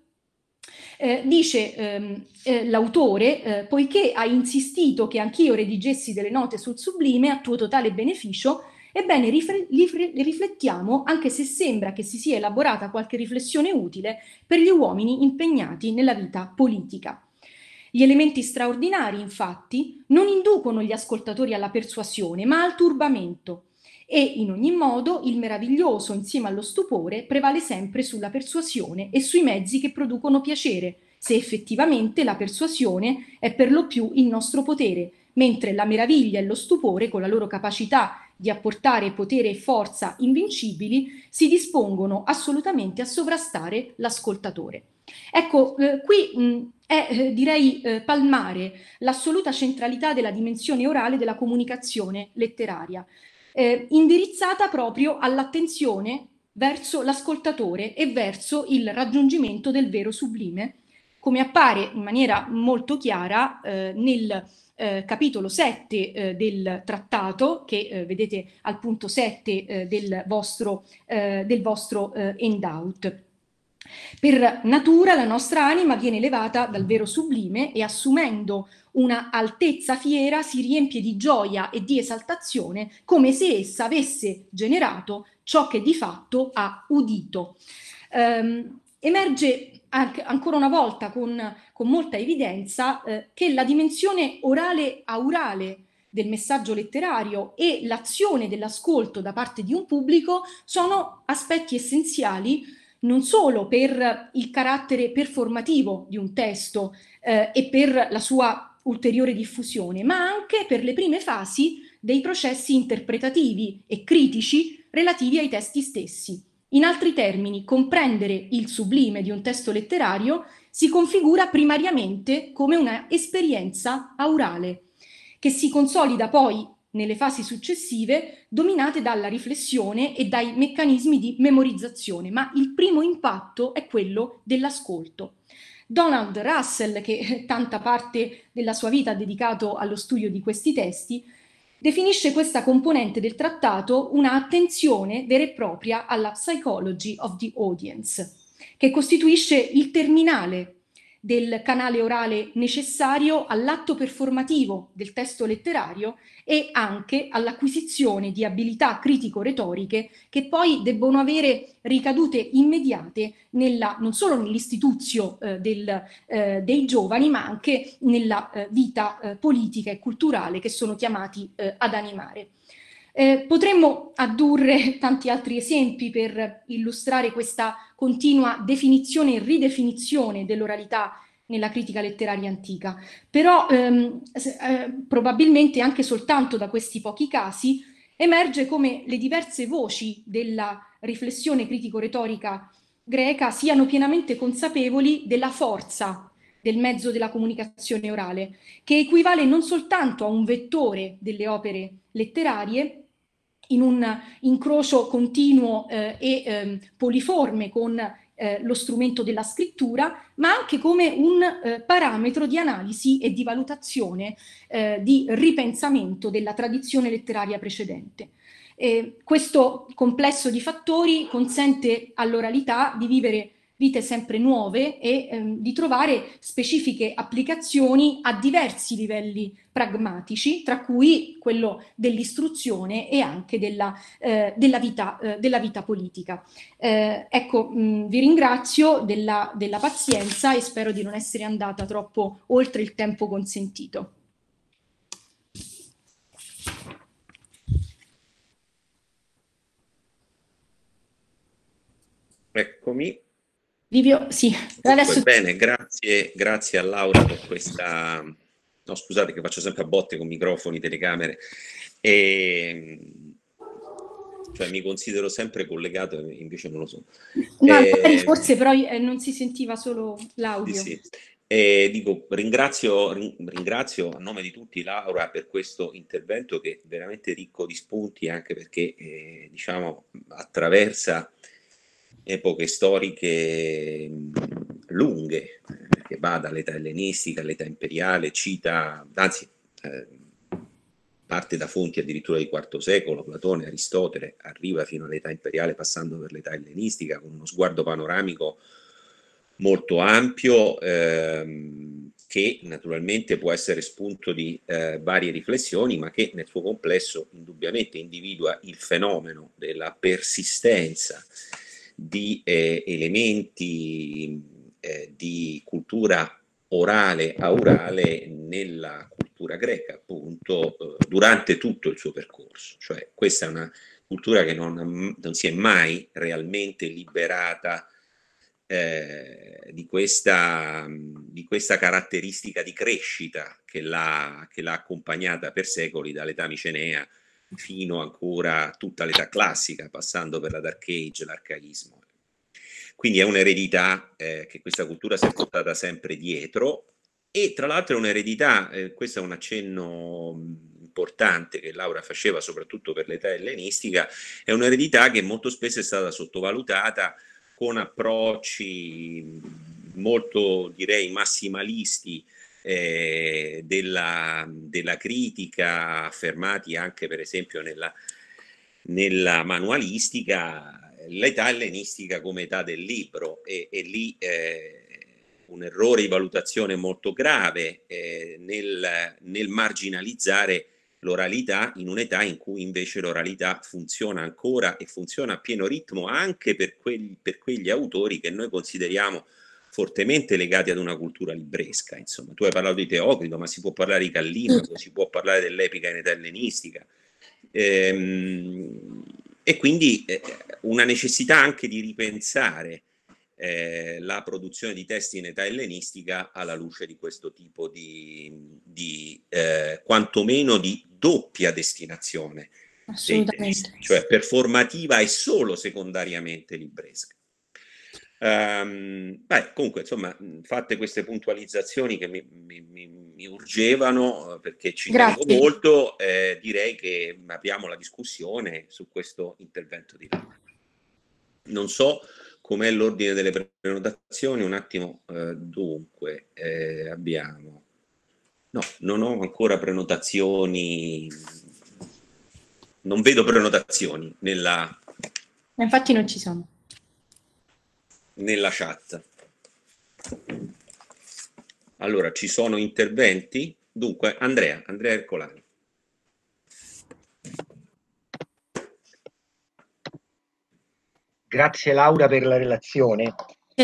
Dice l'autore, poiché hai insistito che anch'io redigessi delle note sul sublime a tuo totale beneficio, ebbene riflettiamo, anche se sembra che si sia elaborata qualche riflessione utile per gli uomini impegnati nella vita politica. Gli elementi straordinari, infatti, non inducono gli ascoltatori alla persuasione, ma al turbamento. E in ogni modo il meraviglioso insieme allo stupore prevale sempre sulla persuasione e sui mezzi che producono piacere, se effettivamente la persuasione è per lo più in nostro potere, mentre la meraviglia e lo stupore, con la loro capacità di apportare potere e forza invincibili, si dispongono assolutamente a sovrastare l'ascoltatore. Ecco, qui è direi palmare l'assoluta centralità della dimensione orale della comunicazione letteraria, indirizzata proprio all'attenzione verso l'ascoltatore e verso il raggiungimento del vero sublime, come appare in maniera molto chiara nel capitolo 7 del trattato, che vedete al punto 7 del vostro handout. Per natura la nostra anima viene elevata dal vero sublime e assumendo una altezza fiera si riempie di gioia e di esaltazione come se essa avesse generato ciò che di fatto ha udito. Emerge ancora una volta con molta evidenza che la dimensione orale aurale del messaggio letterario e l'azione dell'ascolto da parte di un pubblico sono aspetti essenziali non solo per il carattere performativo di un testo e per la sua ulteriore diffusione, ma anche per le prime fasi dei processi interpretativi e critici relativi ai testi stessi. In altri termini, comprendere il sublime di un testo letterario si configura primariamente come una esperienza aurale, che si consolida poi nelle fasi successive, dominate dalla riflessione e dai meccanismi di memorizzazione, ma il primo impatto è quello dell'ascolto. Donald Russell, che tanta parte della sua vita ha dedicato allo studio di questi testi, definisce questa componente del trattato una attenzione vera e propria alla psychology of the audience, che costituisce il terminale del canale orale necessario all'atto performativo del testo letterario e anche all'acquisizione di abilità critico-retoriche che poi debbono avere ricadute immediate non solo nell'istituzio dei giovani, ma anche nella vita politica e culturale che sono chiamati ad animare. Potremmo addurre tanti altri esempi per illustrare questa continua definizione e ridefinizione dell'oralità nella critica letteraria antica, però probabilmente anche soltanto da questi pochi casi emerge come le diverse voci della riflessione critico-retorica greca siano pienamente consapevoli della forza del mezzo della comunicazione orale, che equivale non soltanto a un vettore delle opere letterarie, in un incrocio continuo e poliforme con lo strumento della scrittura, ma anche come un parametro di analisi e di valutazione, di ripensamento della tradizione letteraria precedente. Questo complesso di fattori consente all'oralità di vivere vite sempre nuove e di trovare specifiche applicazioni a diversi livelli pragmatici, tra cui quello dell'istruzione e anche della vita politica. Ecco, vi ringrazio della pazienza e spero di non essere andata troppo oltre il tempo consentito. Eccomi. Livio, sì. Adesso... Bene, grazie a Laura per questa... No, scusate che faccio sempre a botte con microfoni, telecamere. Cioè mi considero sempre collegato e invece non lo so. No, forse però non si sentiva solo l'audio. Sì. Dico, ringrazio a nome di tutti Laura per questo intervento che è veramente ricco di spunti, anche perché diciamo attraversa epoche storiche lunghe, che va dall'età ellenistica all'età imperiale, cita, anzi parte da fonti addirittura del IV secolo, Platone, Aristotele, arriva fino all'età imperiale passando per l'età ellenistica, con uno sguardo panoramico molto ampio, che naturalmente può essere spunto di varie riflessioni, ma che nel suo complesso indubbiamente individua il fenomeno della persistenza di elementi di cultura orale aurale nella cultura greca, appunto, durante tutto il suo percorso. Cioè, questa è una cultura che non si è mai realmente liberata di questa caratteristica di crescita che l'ha accompagnata per secoli, dall'età micenea fino ancora tutta l'età classica, passando per la Dark Age, l'arcaismo. Quindi è un'eredità che questa cultura si è portata sempre dietro, e tra l'altro è un'eredità, questo è un accenno importante che Laura faceva soprattutto per l'età ellenistica, è un'eredità che molto spesso è stata sottovalutata, con approcci molto, direi, massimalisti della critica, affermati anche per esempio nella manualistica, l'età ellenistica come età del libro, e lì un errore di valutazione molto grave nel marginalizzare l'oralità in un'età in cui invece l'oralità funziona ancora e funziona a pieno ritmo anche per quegli autori che noi consideriamo fortemente legati ad una cultura libresca. Insomma, tu hai parlato di Teocrito, ma si può parlare di Callimaco, si può parlare dell'epica in età ellenistica, e quindi una necessità anche di ripensare la produzione di testi in età ellenistica alla luce di questo tipo di quantomeno di doppia destinazione dei testi, cioè performativa e solo secondariamente libresca. Comunque, insomma, fatte queste puntualizzazioni che mi urgevano, perché ci tengo molto, direi che apriamo la discussione su questo intervento di Laura. Non so com'è l'ordine delle prenotazioni, un attimo, dunque, abbiamo... No, non ho ancora prenotazioni, non vedo prenotazioni nella... Infatti non ci sono. Nella chat. Allora, ci sono interventi? Dunque, Andrea Ercolani. Grazie Laura per la relazione.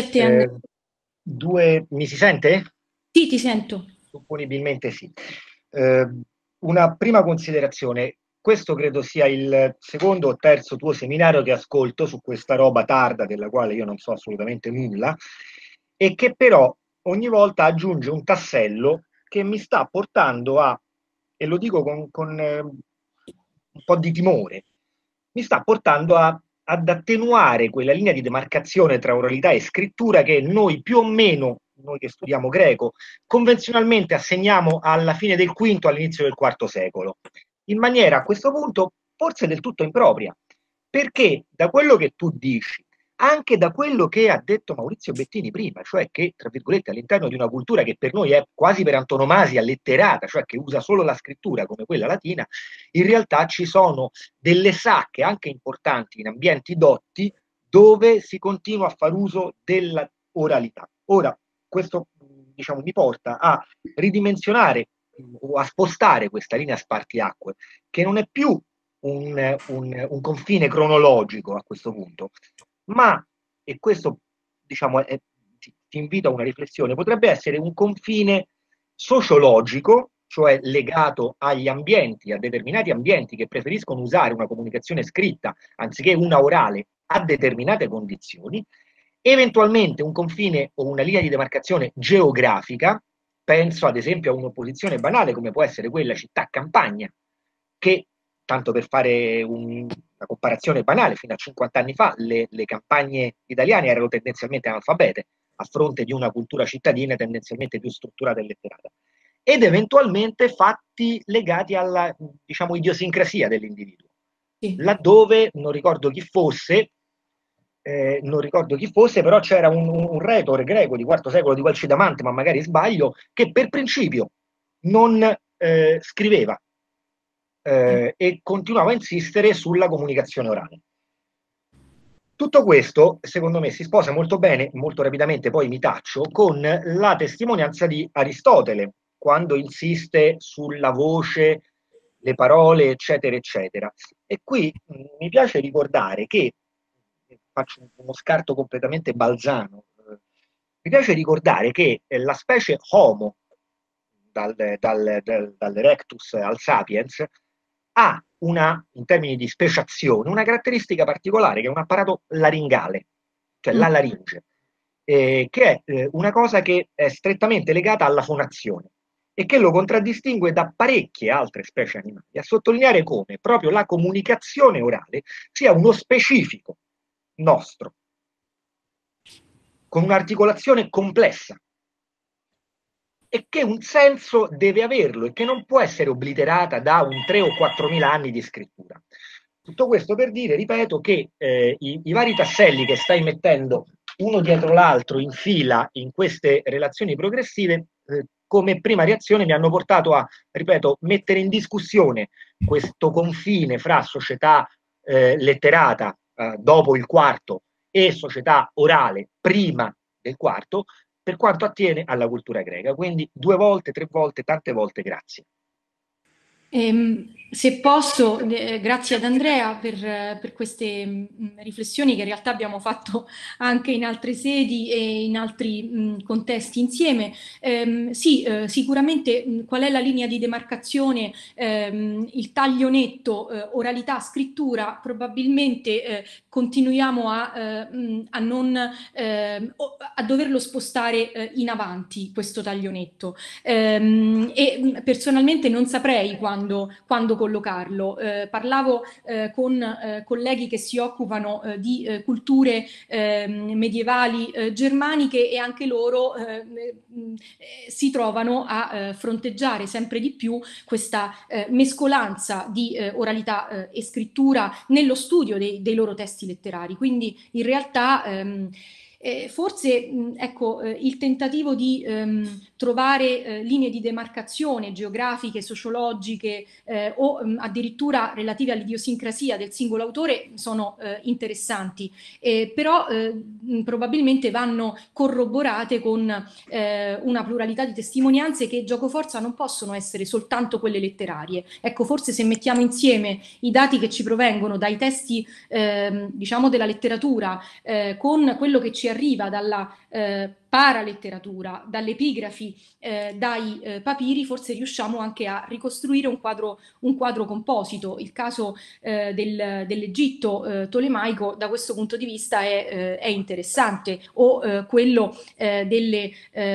Mi si sente? Sì, ti sento. Supponibilmente sì. Una prima considerazione. Questo credo sia il secondo o terzo tuo seminario che ascolto su questa roba tarda della quale io non so assolutamente nulla, e che però ogni volta aggiunge un tassello che mi sta portando a, e lo dico con un po' di timore, mi sta portando ad attenuare quella linea di demarcazione tra oralità e scrittura che noi più o meno, noi che studiamo greco, convenzionalmente assegniamo alla fine del V, all'inizio del IV secolo, in maniera a questo punto forse del tutto impropria, perché da quello che tu dici, anche da quello che ha detto Maurizio Bettini prima, cioè che, tra virgolette, all'interno di una cultura che per noi è quasi per antonomasia letterata, cioè che usa solo la scrittura come quella latina, in realtà ci sono delle sacche anche importanti in ambienti dotti dove si continua a far uso dell'oralità. Ora, questo diciamo mi porta a ridimensionare o a spostare questa linea spartiacque, che non è più un confine cronologico a questo punto, ma, e questo diciamo ti invito a una riflessione, potrebbe essere un confine sociologico, cioè legato agli ambienti, a determinati ambienti che preferiscono usare una comunicazione scritta anziché una orale a determinate condizioni, eventualmente un confine o una linea di demarcazione geografica. Penso ad esempio a un'opposizione banale come può essere quella città-campagna, che, tanto per fare una comparazione banale, fino a 50 anni fa le campagne italiane erano tendenzialmente analfabete, a fronte di una cultura cittadina tendenzialmente più strutturata e letterata, ed eventualmente fatti legati alla, diciamo, idiosincrasia dell'individuo. Sì. Laddove, non ricordo chi fosse, però c'era un retore greco di IV secolo di Calcidamante, ma magari sbaglio, che per principio non scriveva e continuava a insistere sulla comunicazione orale. Tutto questo, secondo me, si sposa molto bene, molto rapidamente poi mi taccio, con la testimonianza di Aristotele, quando insiste sulla voce, le parole, eccetera, eccetera. E qui mi piace ricordare che, faccio uno scarto completamente balzano, mi piace ricordare che la specie Homo, dall'Erectus al Sapiens, ha in termini di speciazione, una caratteristica particolare che è un apparato laringale, cioè la laringe, che è una cosa che è strettamente legata alla fonazione e che lo contraddistingue da parecchie altre specie animali, a sottolineare come proprio la comunicazione orale sia uno specifico nostro, con un'articolazione complessa, e che un senso deve averlo e che non può essere obliterata da un 3 o 4.000 anni di scrittura. Tutto questo per dire, ripeto, che i vari tasselli che stai mettendo uno dietro l'altro in fila in queste relazioni progressive, come prima reazione mi hanno portato a, ripeto, mettere in discussione questo confine fra società letterata dopo il IV e società orale prima del IV, per quanto attiene alla cultura greca. Quindi 2 volte, 3 volte, tante volte grazie. Se posso, grazie ad Andrea per queste riflessioni che in realtà abbiamo fatto anche in altre sedi e in altri contesti insieme. Sì, sicuramente qual è la linea di demarcazione, il taglio netto, oralità, scrittura, probabilmente continuiamo a doverlo spostare in avanti questo taglio netto. E personalmente non saprei quando collocarlo. Parlavo con colleghi che si occupano di culture medievali germaniche e anche loro si trovano a fronteggiare sempre di più questa mescolanza di oralità e scrittura nello studio dei loro testi letterari. Quindi in realtà forse ecco, il tentativo di trovare linee di demarcazione geografiche, sociologiche o addirittura relative all'idiosincrasia del singolo autore sono interessanti, però probabilmente vanno corroborate con una pluralità di testimonianze che giocoforza non possono essere soltanto quelle letterarie. Ecco, forse se mettiamo insieme i dati che ci provengono dai testi diciamo della letteratura con quello che ci arriva dalla paraletteratura, dalle epigrafi, dai papiri, forse riusciamo anche a ricostruire un quadro composito. Il caso dell'Egitto tolemaico da questo punto di vista è interessante, o quello delle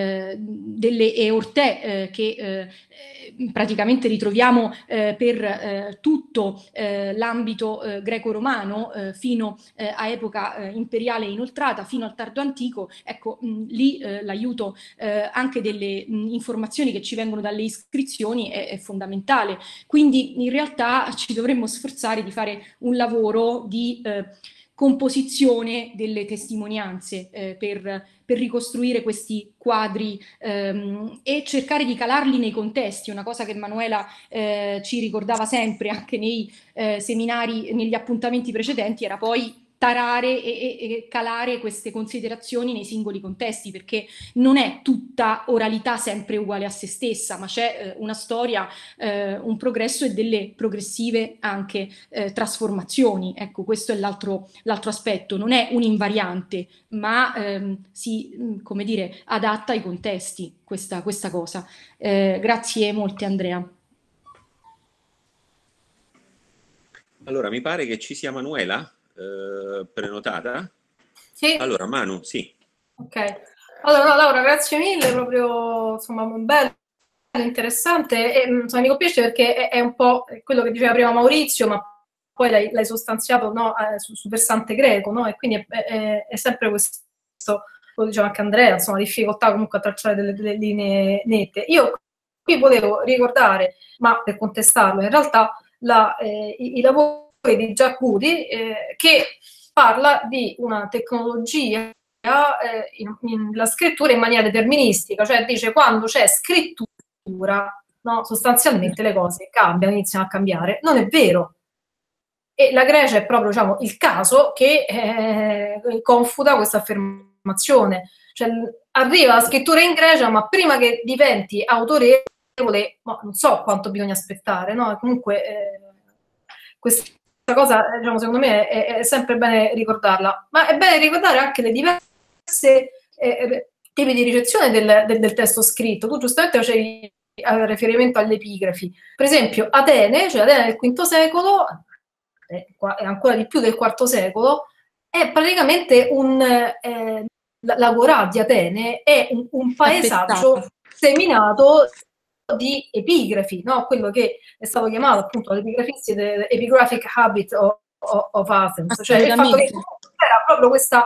eortè che praticamente ritroviamo per tutto l'ambito greco-romano fino a epoca imperiale inoltrata, fino al tardo antico. Ecco, lì l'aiuto anche delle informazioni che ci vengono dalle iscrizioni è fondamentale. Quindi in realtà ci dovremmo sforzare di fare un lavoro di composizione delle testimonianze per ricostruire questi quadri e cercare di calarli nei contesti. Una cosa che Manuela ci ricordava sempre anche nei seminari, negli appuntamenti precedenti, era poi tarare e calare queste considerazioni nei singoli contesti, perché non è tutta oralità sempre uguale a se stessa, ma c'è una storia, un progresso e delle progressive anche trasformazioni. Ecco, questo è l'altro aspetto. Non è un invariante, ma si, come dire, adatta ai contesti questa cosa. Grazie molte, Andrea. Allora, mi pare che ci sia Manuela prenotata. Sì. Allora, Manu, sì. Ok. Allora, no, Laura, grazie mille, proprio, insomma, bello, interessante, e insomma, mi colpisce perché è un po' quello che diceva prima Maurizio, ma poi l'hai sostanziato, no, sul versante greco, no? E quindi è sempre questo, lo diceva anche Andrea, insomma, difficoltà comunque a tracciare delle linee nette. Io qui volevo ricordare, ma per contestarlo, in realtà i lavori di Jack Woody, che parla di una tecnologia la scrittura in maniera deterministica, cioè dice quando c'è scrittura, no, sostanzialmente le cose cambiano, iniziano a cambiare. Non è vero. E la Grecia è proprio, diciamo, il caso che confuta questa affermazione. Cioè, arriva la scrittura in Grecia, ma prima che diventi autorevole, non so quanto bisogna aspettare, no? Comunque questa cosa, diciamo, secondo me è sempre bene ricordarla, ma è bene ricordare anche le diverse tipi di ricezione del testo scritto. Tu giustamente facevi riferimento alle epigrafi. Per esempio, Atene, cioè Atene del V secolo, e ancora di più del IV secolo, è praticamente l'agorà di Atene è un paesaggio seminato di epigrafi, no? Quello che è stato chiamato appunto l'epigrafisti Epigraphic Habit of Athens, cioè il fatto che era proprio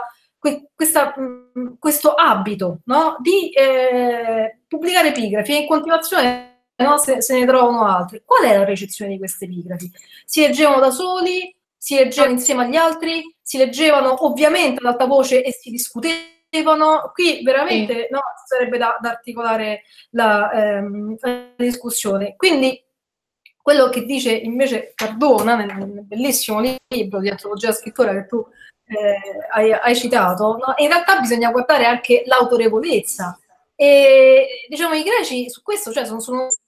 questo abito, no? Di pubblicare epigrafi, e in continuazione, no, se ne trovano altri. Qual è la ricezione di queste epigrafi? Si leggevano da soli, si leggevano insieme agli altri, si leggevano ovviamente ad alta voce e si discutevano. Qui veramente no, sarebbe da articolare la discussione. Quindi quello che dice invece Cardona nel bellissimo libro di antropologia della scrittura che tu hai citato, no? In realtà bisogna guardare anche l'autorevolezza, e diciamo i greci su questo, cioè sono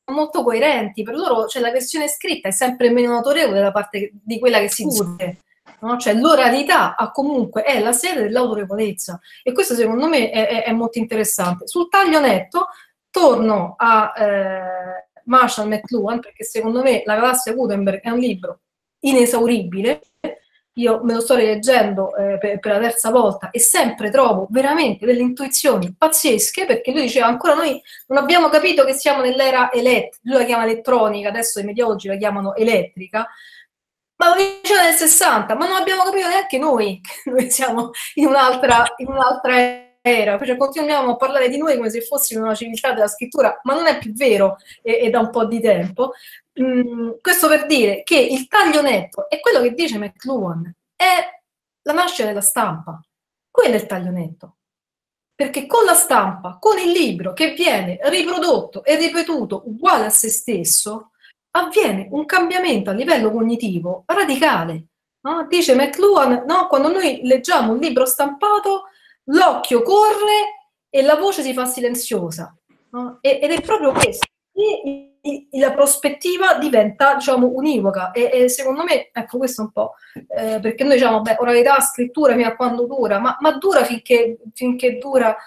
molto coerenti, per loro cioè, la versione scritta è sempre meno autorevole da parte di quella che si discute. No? Cioè l'oralità comunque è la sede dell'autorevolezza, e questo secondo me è molto interessante. Sul taglio netto torno a Marshall McLuhan, perché secondo me La galassia Gutenberg è un libro inesauribile. Io me lo sto rileggendo per la terza volta e sempre trovo veramente delle intuizioni pazzesche, perché lui diceva ancora noi non abbiamo capito che siamo nell'era elettrica, lui la chiama elettronica, adesso i mediologi la chiamano elettrica, ma lo diceva nel 60, ma non abbiamo capito neanche noi che noi siamo in un'altra era, cioè continuiamo a parlare di noi come se fossimo una civiltà della scrittura, ma non è più vero, e da un po' di tempo. Questo per dire che il taglio netto è quello che dice McLuhan, è la nascita della stampa, quello è il taglio netto, perché con la stampa, con il libro che viene riprodotto e ripetuto uguale a se stesso, avviene un cambiamento a livello cognitivo radicale. No? Dice McLuhan, no? Quando noi leggiamo un libro stampato, l'occhio corre e la voce si fa silenziosa, no? Ed è proprio questo. E la prospettiva diventa, diciamo, univoca, e secondo me, ecco, questo è un po' perché noi diciamo, beh, oralità, scrittura, fino a quando dura, ma dura finché dura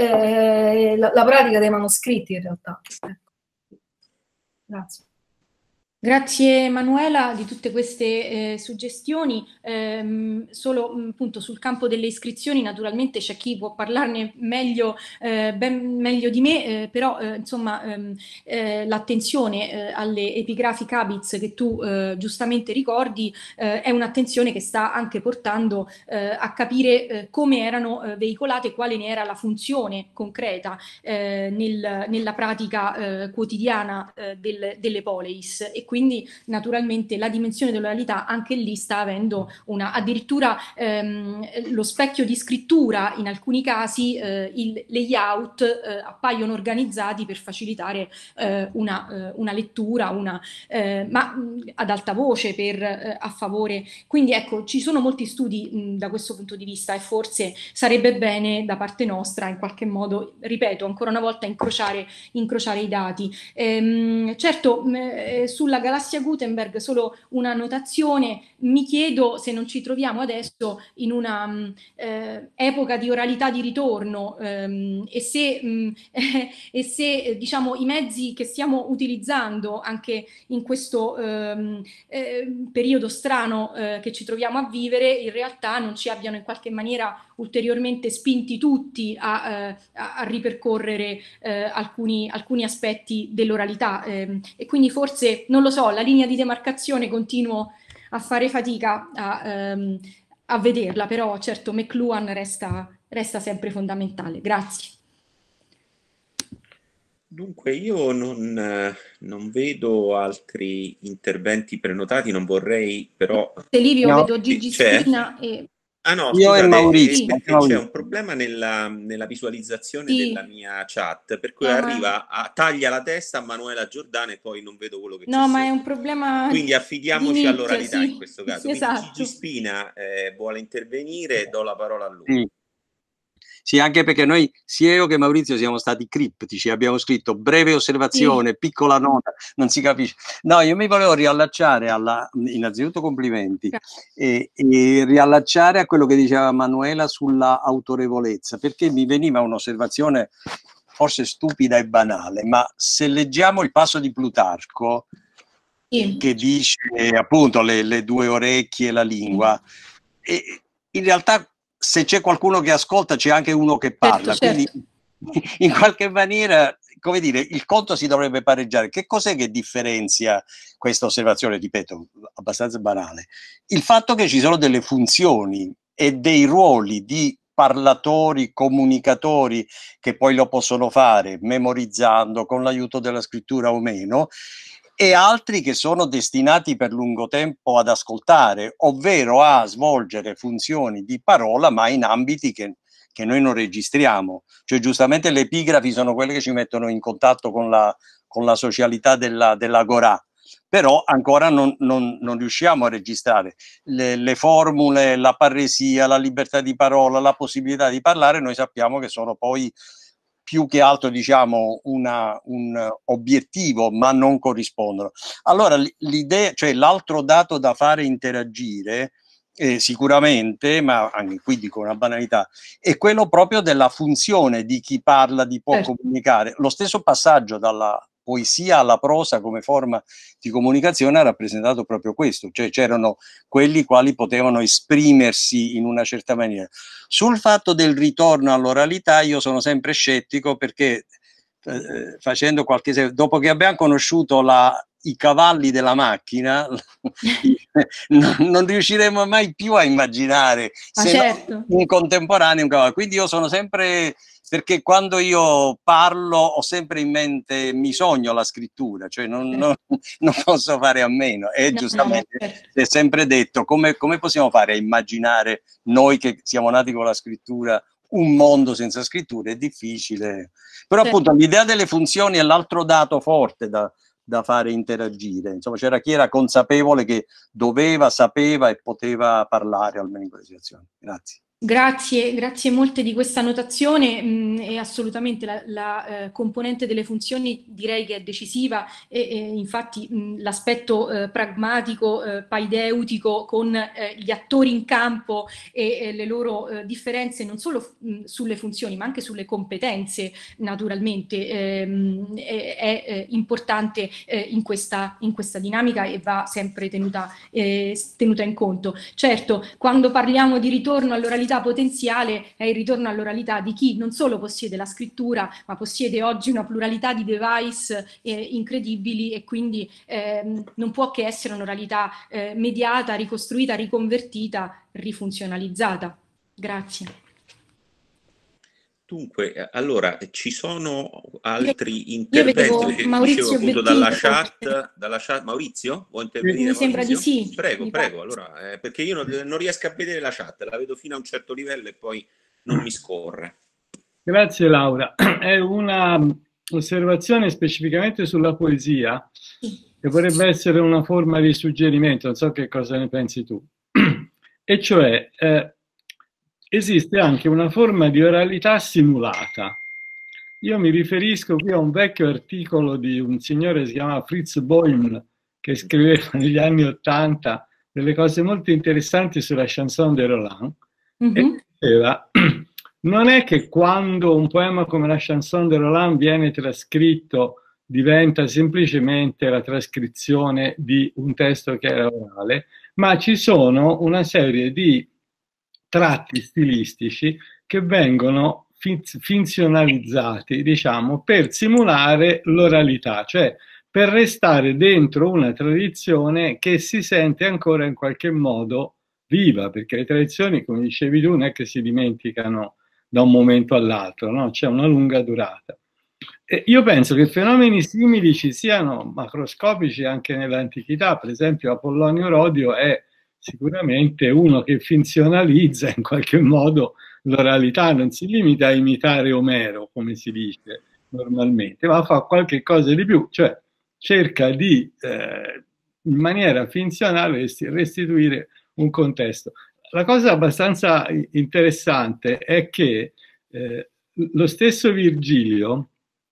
la pratica dei manoscritti, in realtà. Ecco. Grazie. Grazie Manuela di tutte queste suggestioni. Solo appunto sul campo delle iscrizioni, naturalmente c'è chi può parlarne meglio, ben meglio di me, però insomma l'attenzione alle epigraphic habits che tu giustamente ricordi è un'attenzione che sta anche portando a capire come erano veicolate e quale ne era la funzione concreta nella pratica quotidiana delle poleis. E quindi naturalmente la dimensione dell'oralità anche lì sta avendo addirittura lo specchio di scrittura, in alcuni casi il layout appaiono organizzati per facilitare una lettura, ma ad alta voce, a favore. Quindi ecco, ci sono molti studi da questo punto di vista, e forse sarebbe bene da parte nostra in qualche modo, ripeto ancora una volta, incrociare i dati. Certo, sulla galassia Gutenberg solo una notazione: mi chiedo se non ci troviamo adesso in una epoca di oralità di ritorno, e se diciamo i mezzi che stiamo utilizzando anche in questo periodo strano che ci troviamo a vivere in realtà non ci abbiano in qualche maniera ulteriormente spinti tutti a ripercorrere alcuni aspetti dell'oralità, e quindi forse, non lo so, la linea di demarcazione continuo a fare fatica a vederla, però certo McLuhan resta sempre fondamentale. Grazie. Dunque, io non vedo altri interventi prenotati, non vorrei però... Livio, no. Vedo Gigi Spina e... Ah no, io scusate, e Maurizio, perché Maurizio. c'è un problema nella visualizzazione della mia chat, per cui arriva taglia la testa a Manuela Giordana e poi non vedo quello che c'è ma sotto. è un problema. Quindi affidiamoci all'oralità in questo caso. Quindi esatto. Gigi Spina vuole intervenire, do la parola a lui. Sì, anche perché noi, sia io che Maurizio, siamo stati criptici, abbiamo scritto breve osservazione, piccola nota, non si capisce. No, io mi volevo riallacciare innanzitutto complimenti, e riallacciare a quello che diceva Manuela sulla autorevolezza, perché mi veniva un'osservazione forse stupida e banale, ma se leggiamo il passo di Plutarco, che dice appunto le due orecchie e la lingua, e in realtà se c'è qualcuno che ascolta c'è anche uno che parla, quindi in qualche maniera, come dire, il conto si dovrebbe pareggiare. Che cos'è che differenzia questa osservazione, ripeto, abbastanza banale? Il fatto che ci sono delle funzioni e dei ruoli di parlatori, comunicatori, che poi lo possono fare memorizzando, con l'aiuto della scrittura o meno, e altri che sono destinati per lungo tempo ad ascoltare, ovvero a svolgere funzioni di parola, ma in ambiti che noi non registriamo. Cioè, giustamente le epigrafi sono quelle che ci mettono in contatto con la socialità dell'agorà, però ancora non riusciamo a registrare le formule, la parresia, la libertà di parola, la possibilità di parlare. Noi sappiamo che sono poi più che altro, diciamo, un obiettivo, ma non corrispondono. Allora l'idea, cioè l'altro dato da fare interagire, sicuramente, ma anche qui dico una banalità, è quello proprio della funzione di chi parla, di può comunicare. Lo stesso passaggio dalla poesia alla prosa come forma di comunicazione ha rappresentato proprio questo, cioè c'erano quelli quali potevano esprimersi in una certa maniera. Sul fatto del ritorno all'oralità io sono sempre scettico, perché facendo qualche esempio, dopo che abbiamo conosciuto i cavalli della macchina non riusciremo mai più a immaginare un contemporaneo un cavallo. Quindi io sono sempre, perché quando io parlo ho sempre in mente, mi sogno la scrittura, cioè non posso fare a meno, e giustamente si è sempre detto come possiamo fare a immaginare, noi che siamo nati con la scrittura, un mondo senza scrittura. È difficile, però appunto l'idea delle funzioni è l'altro dato forte da fare interagire. Insomma, c'era chi era consapevole che doveva, sapeva e poteva parlare almeno in quelle situazioni. Grazie. Grazie molte di questa notazione, e assolutamente la componente delle funzioni direi che è decisiva, e infatti l'aspetto pragmatico, paideutico, con gli attori in campo e le loro differenze non solo sulle funzioni ma anche sulle competenze, naturalmente è importante in questa dinamica, e va sempre tenuta in conto. Certo, quando parliamo di ritorno all'oralità potenziale, è il ritorno all'oralità di chi non solo possiede la scrittura, ma possiede oggi una pluralità di device incredibili, e quindi non può che essere un'oralità mediata, ricostruita, riconvertita, rifunzionalizzata. Grazie. Dunque, allora, ci sono altri interventi che Maurizio dicevo appunto dalla chat. Maurizio, vuoi intervenire? Mi sembra di sì. Prego, allora, perché io non riesco a vedere la chat, la vedo fino a un certo livello e poi non mi scorre. Grazie Laura. È una osservazione specificamente sulla poesia, che vorrebbe essere una forma di suggerimento, non so che cosa ne pensi tu. E cioè, esiste anche una forma di oralità simulata. Io mi riferisco qui a un vecchio articolo di un signore che si chiama Fritz Boehm, che scriveva negli anni '80 delle cose molto interessanti sulla chanson de Roland, e diceva: non è che quando un poema come la chanson de Roland viene trascritto diventa semplicemente la trascrizione di un testo che era orale, ma ci sono una serie di tratti stilistici che vengono finzionalizzati, diciamo, per simulare l'oralità, cioè per restare dentro una tradizione che si sente ancora in qualche modo viva, perché le tradizioni, come dicevi tu, non è che si dimenticano da un momento all'altro, no? C'è una lunga durata. E io penso che fenomeni simili ci siano, macroscopici, anche nell'antichità. Per esempio Apollonio Rodio è sicuramente uno che finzionalizza in qualche modo l'oralità, non si limita a imitare Omero, come si dice normalmente, ma fa qualche cosa di più, cioè cerca di, in maniera finzionale, restituire un contesto. La cosa abbastanza interessante è che lo stesso Virgilio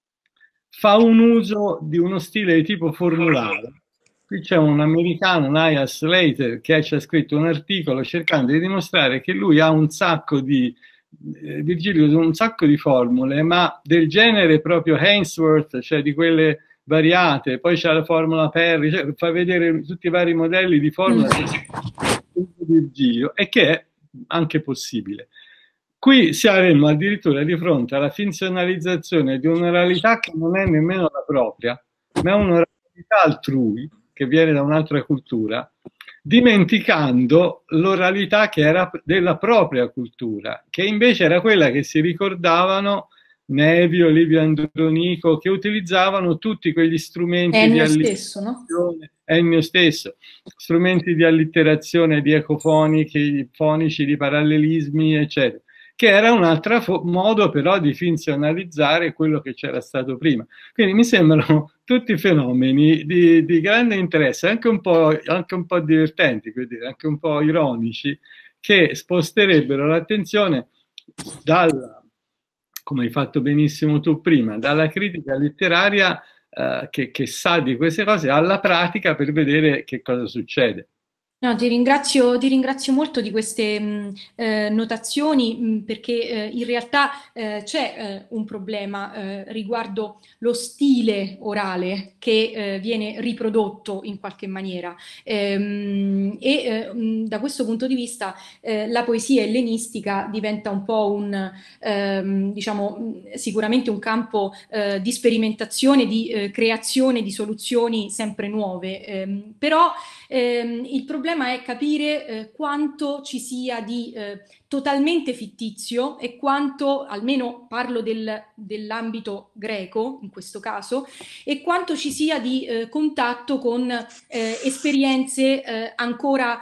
fa un uso di uno stile di tipo formulare. Qui c'è un americano, Naya Slater, che ci ha scritto un articolo cercando di dimostrare che lui ha un sacco di Virgilio, un sacco di formule, ma del genere proprio Ainsworth, cioè di quelle variate. Poi c'è la formula Perry, cioè fa vedere tutti i vari modelli di formula di Virgilio, e che è anche possibile. Qui saremmo addirittura di fronte alla finzionalizzazione di un'oralità che non è nemmeno la propria, ma è un'oralità altrui, che viene da un'altra cultura, dimenticando l'oralità che era della propria cultura, che invece era quella che si ricordavano Nevio, Livio Andronico, che utilizzavano tutti quegli strumenti di allitterazione, Ennio stesso, strumenti di allitterazione, di fonici, di parallelismi, eccetera, che era un altro modo però di finzionalizzare quello che c'era stato prima. Quindi mi sembrano tutti fenomeni di grande interesse, anche un po' divertenti, quindi anche un po' ironici, che sposterebbero l'attenzione come hai fatto benissimo tu prima, dalla critica letteraria che sa di queste cose alla pratica per vedere che cosa succede. No, ti ringrazio molto di queste notazioni perché in realtà c'è un problema riguardo lo stile orale che viene riprodotto in qualche maniera da questo punto di vista la poesia ellenistica diventa un po' diciamo, sicuramente un campo di sperimentazione, di creazione di soluzioni sempre nuove, però il problema è capire quanto ci sia di totalmente fittizio e quanto, almeno parlo dell'ambito greco in questo caso, e quanto ci sia di contatto con esperienze ancora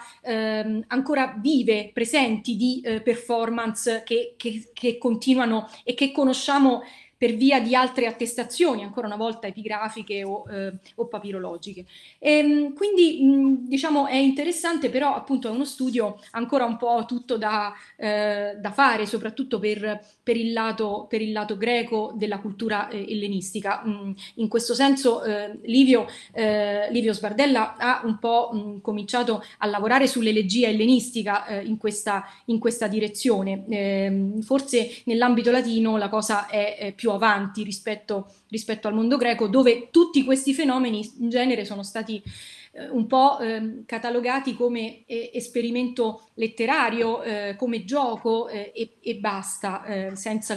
vive, presenti di performance che continuano e che conosciamo per via di altre attestazioni, ancora una volta epigrafiche o papirologiche. Quindi diciamo è interessante, però appunto è uno studio ancora un po' tutto da fare, soprattutto per il lato greco della cultura ellenistica. In questo senso Livio Sbardella ha un po' cominciato a lavorare sull'elegia ellenistica in questa direzione. Forse nell'ambito latino la cosa è più avanti rispetto al mondo greco, dove tutti questi fenomeni in genere sono stati un po' catalogati come esperimento letterario, come gioco e basta, senza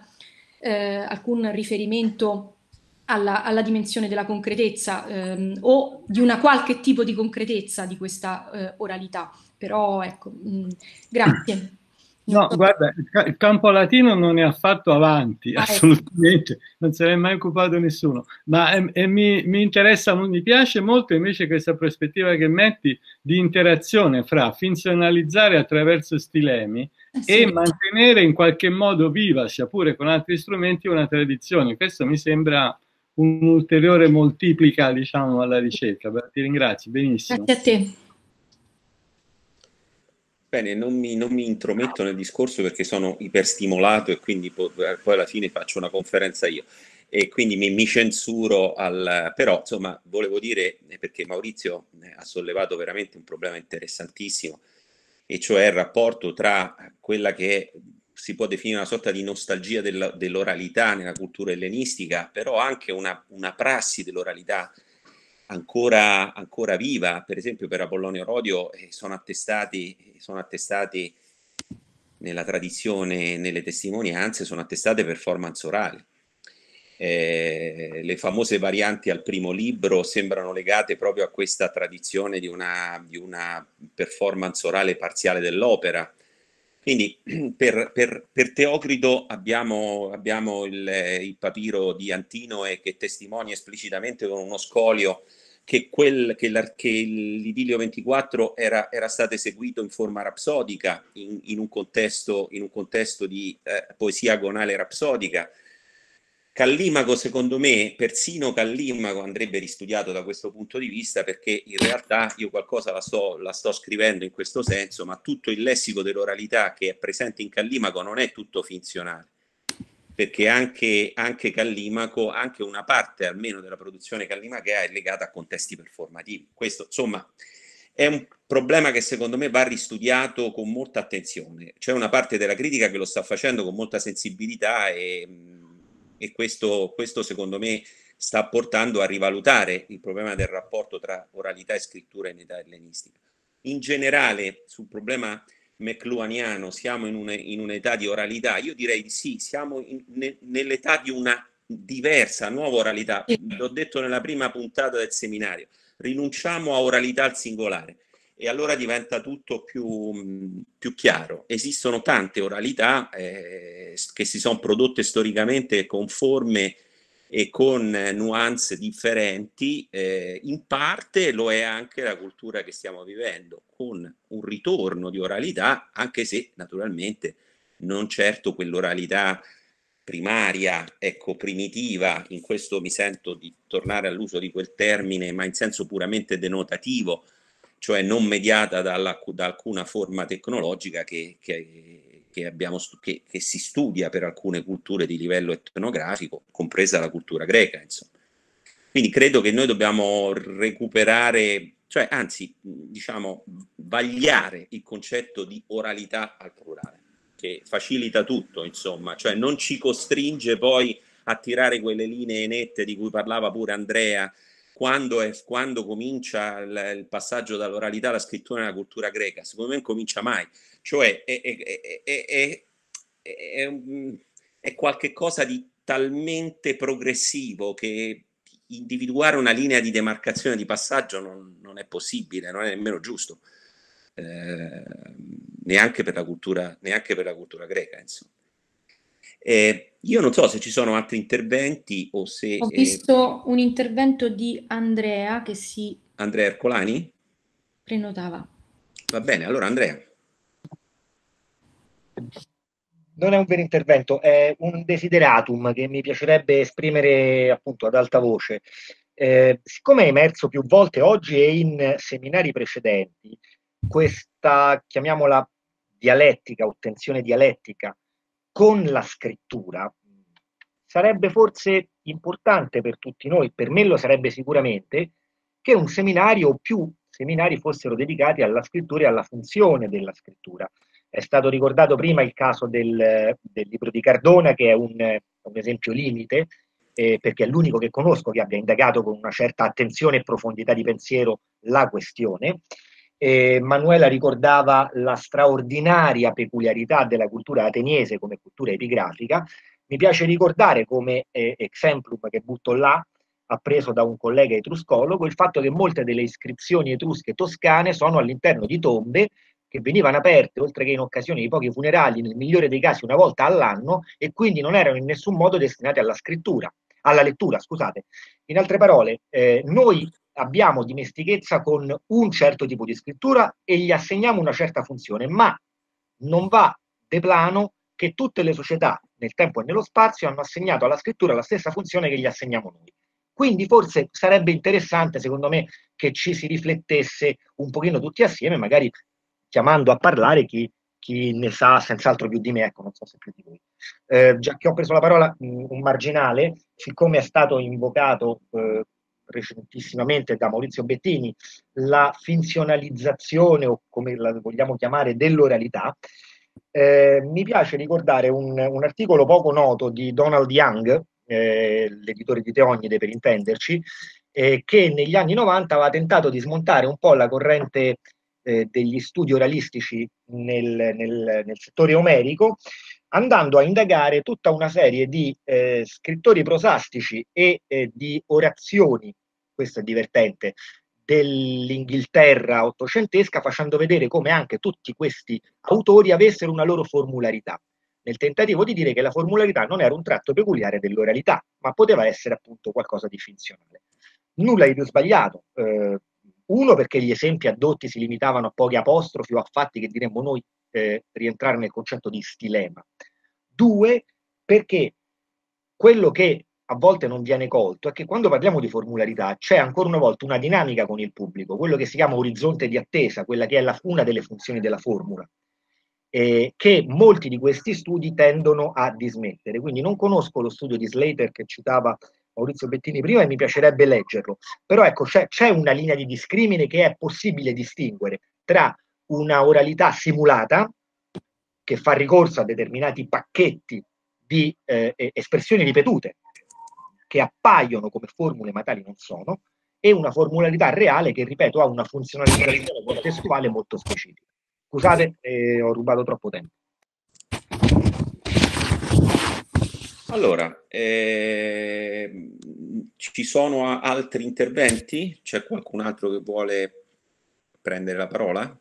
alcun riferimento alla dimensione della concretezza o di una qualche tipo di concretezza di questa oralità. Però ecco, grazie. No, guarda, il campo latino non è affatto avanti, assolutamente, non se ne è mai occupato nessuno, ma mi interessa, mi piace molto invece questa prospettiva che metti di interazione fra finzionalizzare attraverso stilemi e mantenere in qualche modo viva, sia pure con altri strumenti, una tradizione. Questo mi sembra un'ulteriore moltiplica, diciamo, alla ricerca. Ti ringrazio, benissimo. Grazie a te. Bene, non mi intrometto nel discorso perché sono iperstimolato e quindi poi alla fine faccio una conferenza io e quindi mi censuro però insomma volevo dire, perché Maurizio ha sollevato veramente un problema interessantissimo, e cioè il rapporto tra quella che si può definire una sorta di nostalgia dell'oralità nella cultura ellenistica, però anche una prassi dell'oralità ancora viva. Per esempio per Apollonio Rodio sono attestati nella tradizione, nelle testimonianze, sono attestate performance orali. Le famose varianti al primo libro sembrano legate proprio a questa tradizione di una performance orale parziale dell'opera. Quindi per Teocrito abbiamo il papiro di Antinoe che testimonia esplicitamente con uno scolio che l'Idilio 24 era stato eseguito in forma rapsodica in un contesto di poesia agonale rapsodica. Callimaco, secondo me, persino Callimaco andrebbe ristudiato da questo punto di vista, perché in realtà io qualcosa la sto scrivendo in questo senso, ma tutto il lessico dell'oralità che è presente in Callimaco non è tutto finzionale, perché anche Callimaco, anche una parte almeno della produzione callimachea è legata a contesti performativi. Questo, insomma, è un problema che secondo me va ristudiato con molta attenzione. C'è una parte della critica che lo sta facendo con molta sensibilità e questo secondo me sta portando a rivalutare il problema del rapporto tra oralità e scrittura in età ellenistica. In generale, sul problema mcluhaniano, siamo in un'età di oralità? Io direi di sì, siamo nell'età di una diversa, nuova oralità. L'ho detto nella prima puntata del seminario, rinunciamo a oralità al singolare e allora diventa tutto più chiaro. Esistono tante oralità che si sono prodotte storicamente con forme e con nuance differenti, in parte lo è anche la cultura che stiamo vivendo, con un ritorno di oralità, anche se naturalmente non certo quell'oralità primaria, ecco, primitiva. In questo mi sento di tornare all'uso di quel termine, ma in senso puramente denotativo, cioè non mediata da alcuna forma tecnologica che che si studia per alcune culture di livello etnografico, compresa la cultura greca, insomma. Quindi credo che noi dobbiamo recuperare, cioè anzi, diciamo, vagliare il concetto di oralità al plurale, che facilita tutto, insomma, cioè non ci costringe poi a tirare quelle linee nette di cui parlava pure Andrea, quando comincia il passaggio dall'oralità alla scrittura nella cultura greca. Secondo me non comincia mai, cioè è qualche cosa di talmente progressivo che individuare una linea di demarcazione di passaggio non è possibile, non è nemmeno giusto, neanche per la cultura greca, insomma. Io non so se ci sono altri interventi o se... Ho visto un intervento di Andrea che si... Andrea Ercolani? Prenotava. Va bene, allora Andrea. Non è un vero intervento, è un desideratum che mi piacerebbe esprimere appunto ad alta voce. Siccome è emerso più volte oggi e in seminari precedenti, questa, chiamiamola dialettica o tensione dialettica con la scrittura, sarebbe forse importante per tutti noi, per me lo sarebbe sicuramente, che un seminario o più seminari fossero dedicati alla scrittura e alla funzione della scrittura. È stato ricordato prima il caso del libro di Cardona, che è un esempio limite, perché è l'unico che conosco che abbia indagato con una certa attenzione e profondità di pensiero la questione. Manuela ricordava la straordinaria peculiarità della cultura ateniese come cultura epigrafica. Mi piace ricordare come exemplum che butto là, appreso da un collega etruscologo, il fatto che molte delle iscrizioni etrusche toscane sono all'interno di tombe che venivano aperte, oltre che in occasione di pochi funerali, nel migliore dei casi una volta all'anno, e quindi non erano in nessun modo destinate alla lettura, scusate. In altre parole, noi abbiamo dimestichezza con un certo tipo di scrittura e gli assegniamo una certa funzione, ma non va de plano che tutte le società nel tempo e nello spazio hanno assegnato alla scrittura la stessa funzione che gli assegniamo noi. Quindi forse sarebbe interessante, secondo me, che ci si riflettesse un pochino tutti assieme, magari chiamando a parlare chi ne sa senz'altro più di me, ecco, non so se più di voi. Già che ho preso la parola, un marginale, siccome è stato invocato recentissimamente da Maurizio Bettini la finzionalizzazione, o come la vogliamo chiamare, dell'oralità, mi piace ricordare un articolo poco noto di Donald Young, l'editore di Teognide per intenderci, che negli anni 90 aveva tentato di smontare un po' la corrente degli studi oralistici nel settore omerico, andando a indagare tutta una serie di scrittori prosastici e di orazioni, questo è divertente, dell'Inghilterra ottocentesca, facendo vedere come anche tutti questi autori avessero una loro formularità, nel tentativo di dire che la formularità non era un tratto peculiare dell'oralità, ma poteva essere appunto qualcosa di finzionale. Nulla di più sbagliato. Uno, perché gli esempi addotti si limitavano a pochi apostrofi o a fatti che diremmo noi rientrare nel concetto di stilema. Due, perché quello che a volte non viene colto è che quando parliamo di formularità c'è ancora una volta una dinamica con il pubblico, quello che si chiama orizzonte di attesa, quella che è una delle funzioni della formula, che molti di questi studi tendono a dismettere. Quindi non conosco lo studio di Slater che citava Maurizio Bettini prima e mi piacerebbe leggerlo, però ecco c'è una linea di discrimine che è possibile distinguere tra una oralità simulata che fa ricorso a determinati pacchetti di espressioni ripetute che appaiono come formule ma tali non sono, e una formularità reale che, ripeto, ha una funzionalizzazione contestuale molto specifica. Scusate, ho rubato troppo tempo. Allora, ci sono altri interventi? C'è qualcun altro che vuole prendere la parola?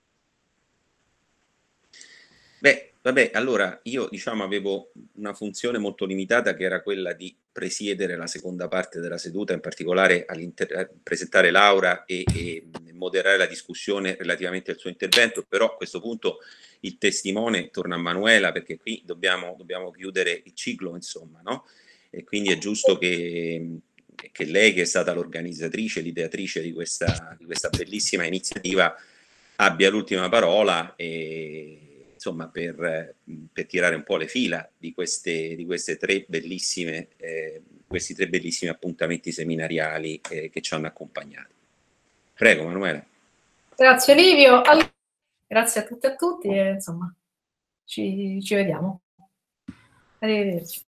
Beh, vabbè, allora io diciamo avevo una funzione molto limitata che era quella di presiedere la seconda parte della seduta, in particolare presentare Laura e moderare la discussione relativamente al suo intervento, però a questo punto il testimone torna a Manuela, perché qui dobbiamo chiudere il ciclo, insomma, no? E quindi è giusto che lei, che è stata l'organizzatrice, l'ideatrice di questa bellissima iniziativa, abbia l'ultima parola e insomma, per tirare un po' le fila di questi tre bellissimi appuntamenti seminariali che ci hanno accompagnato. Prego, Manuela. Grazie Livio, grazie a tutti e insomma ci vediamo. Arrivederci.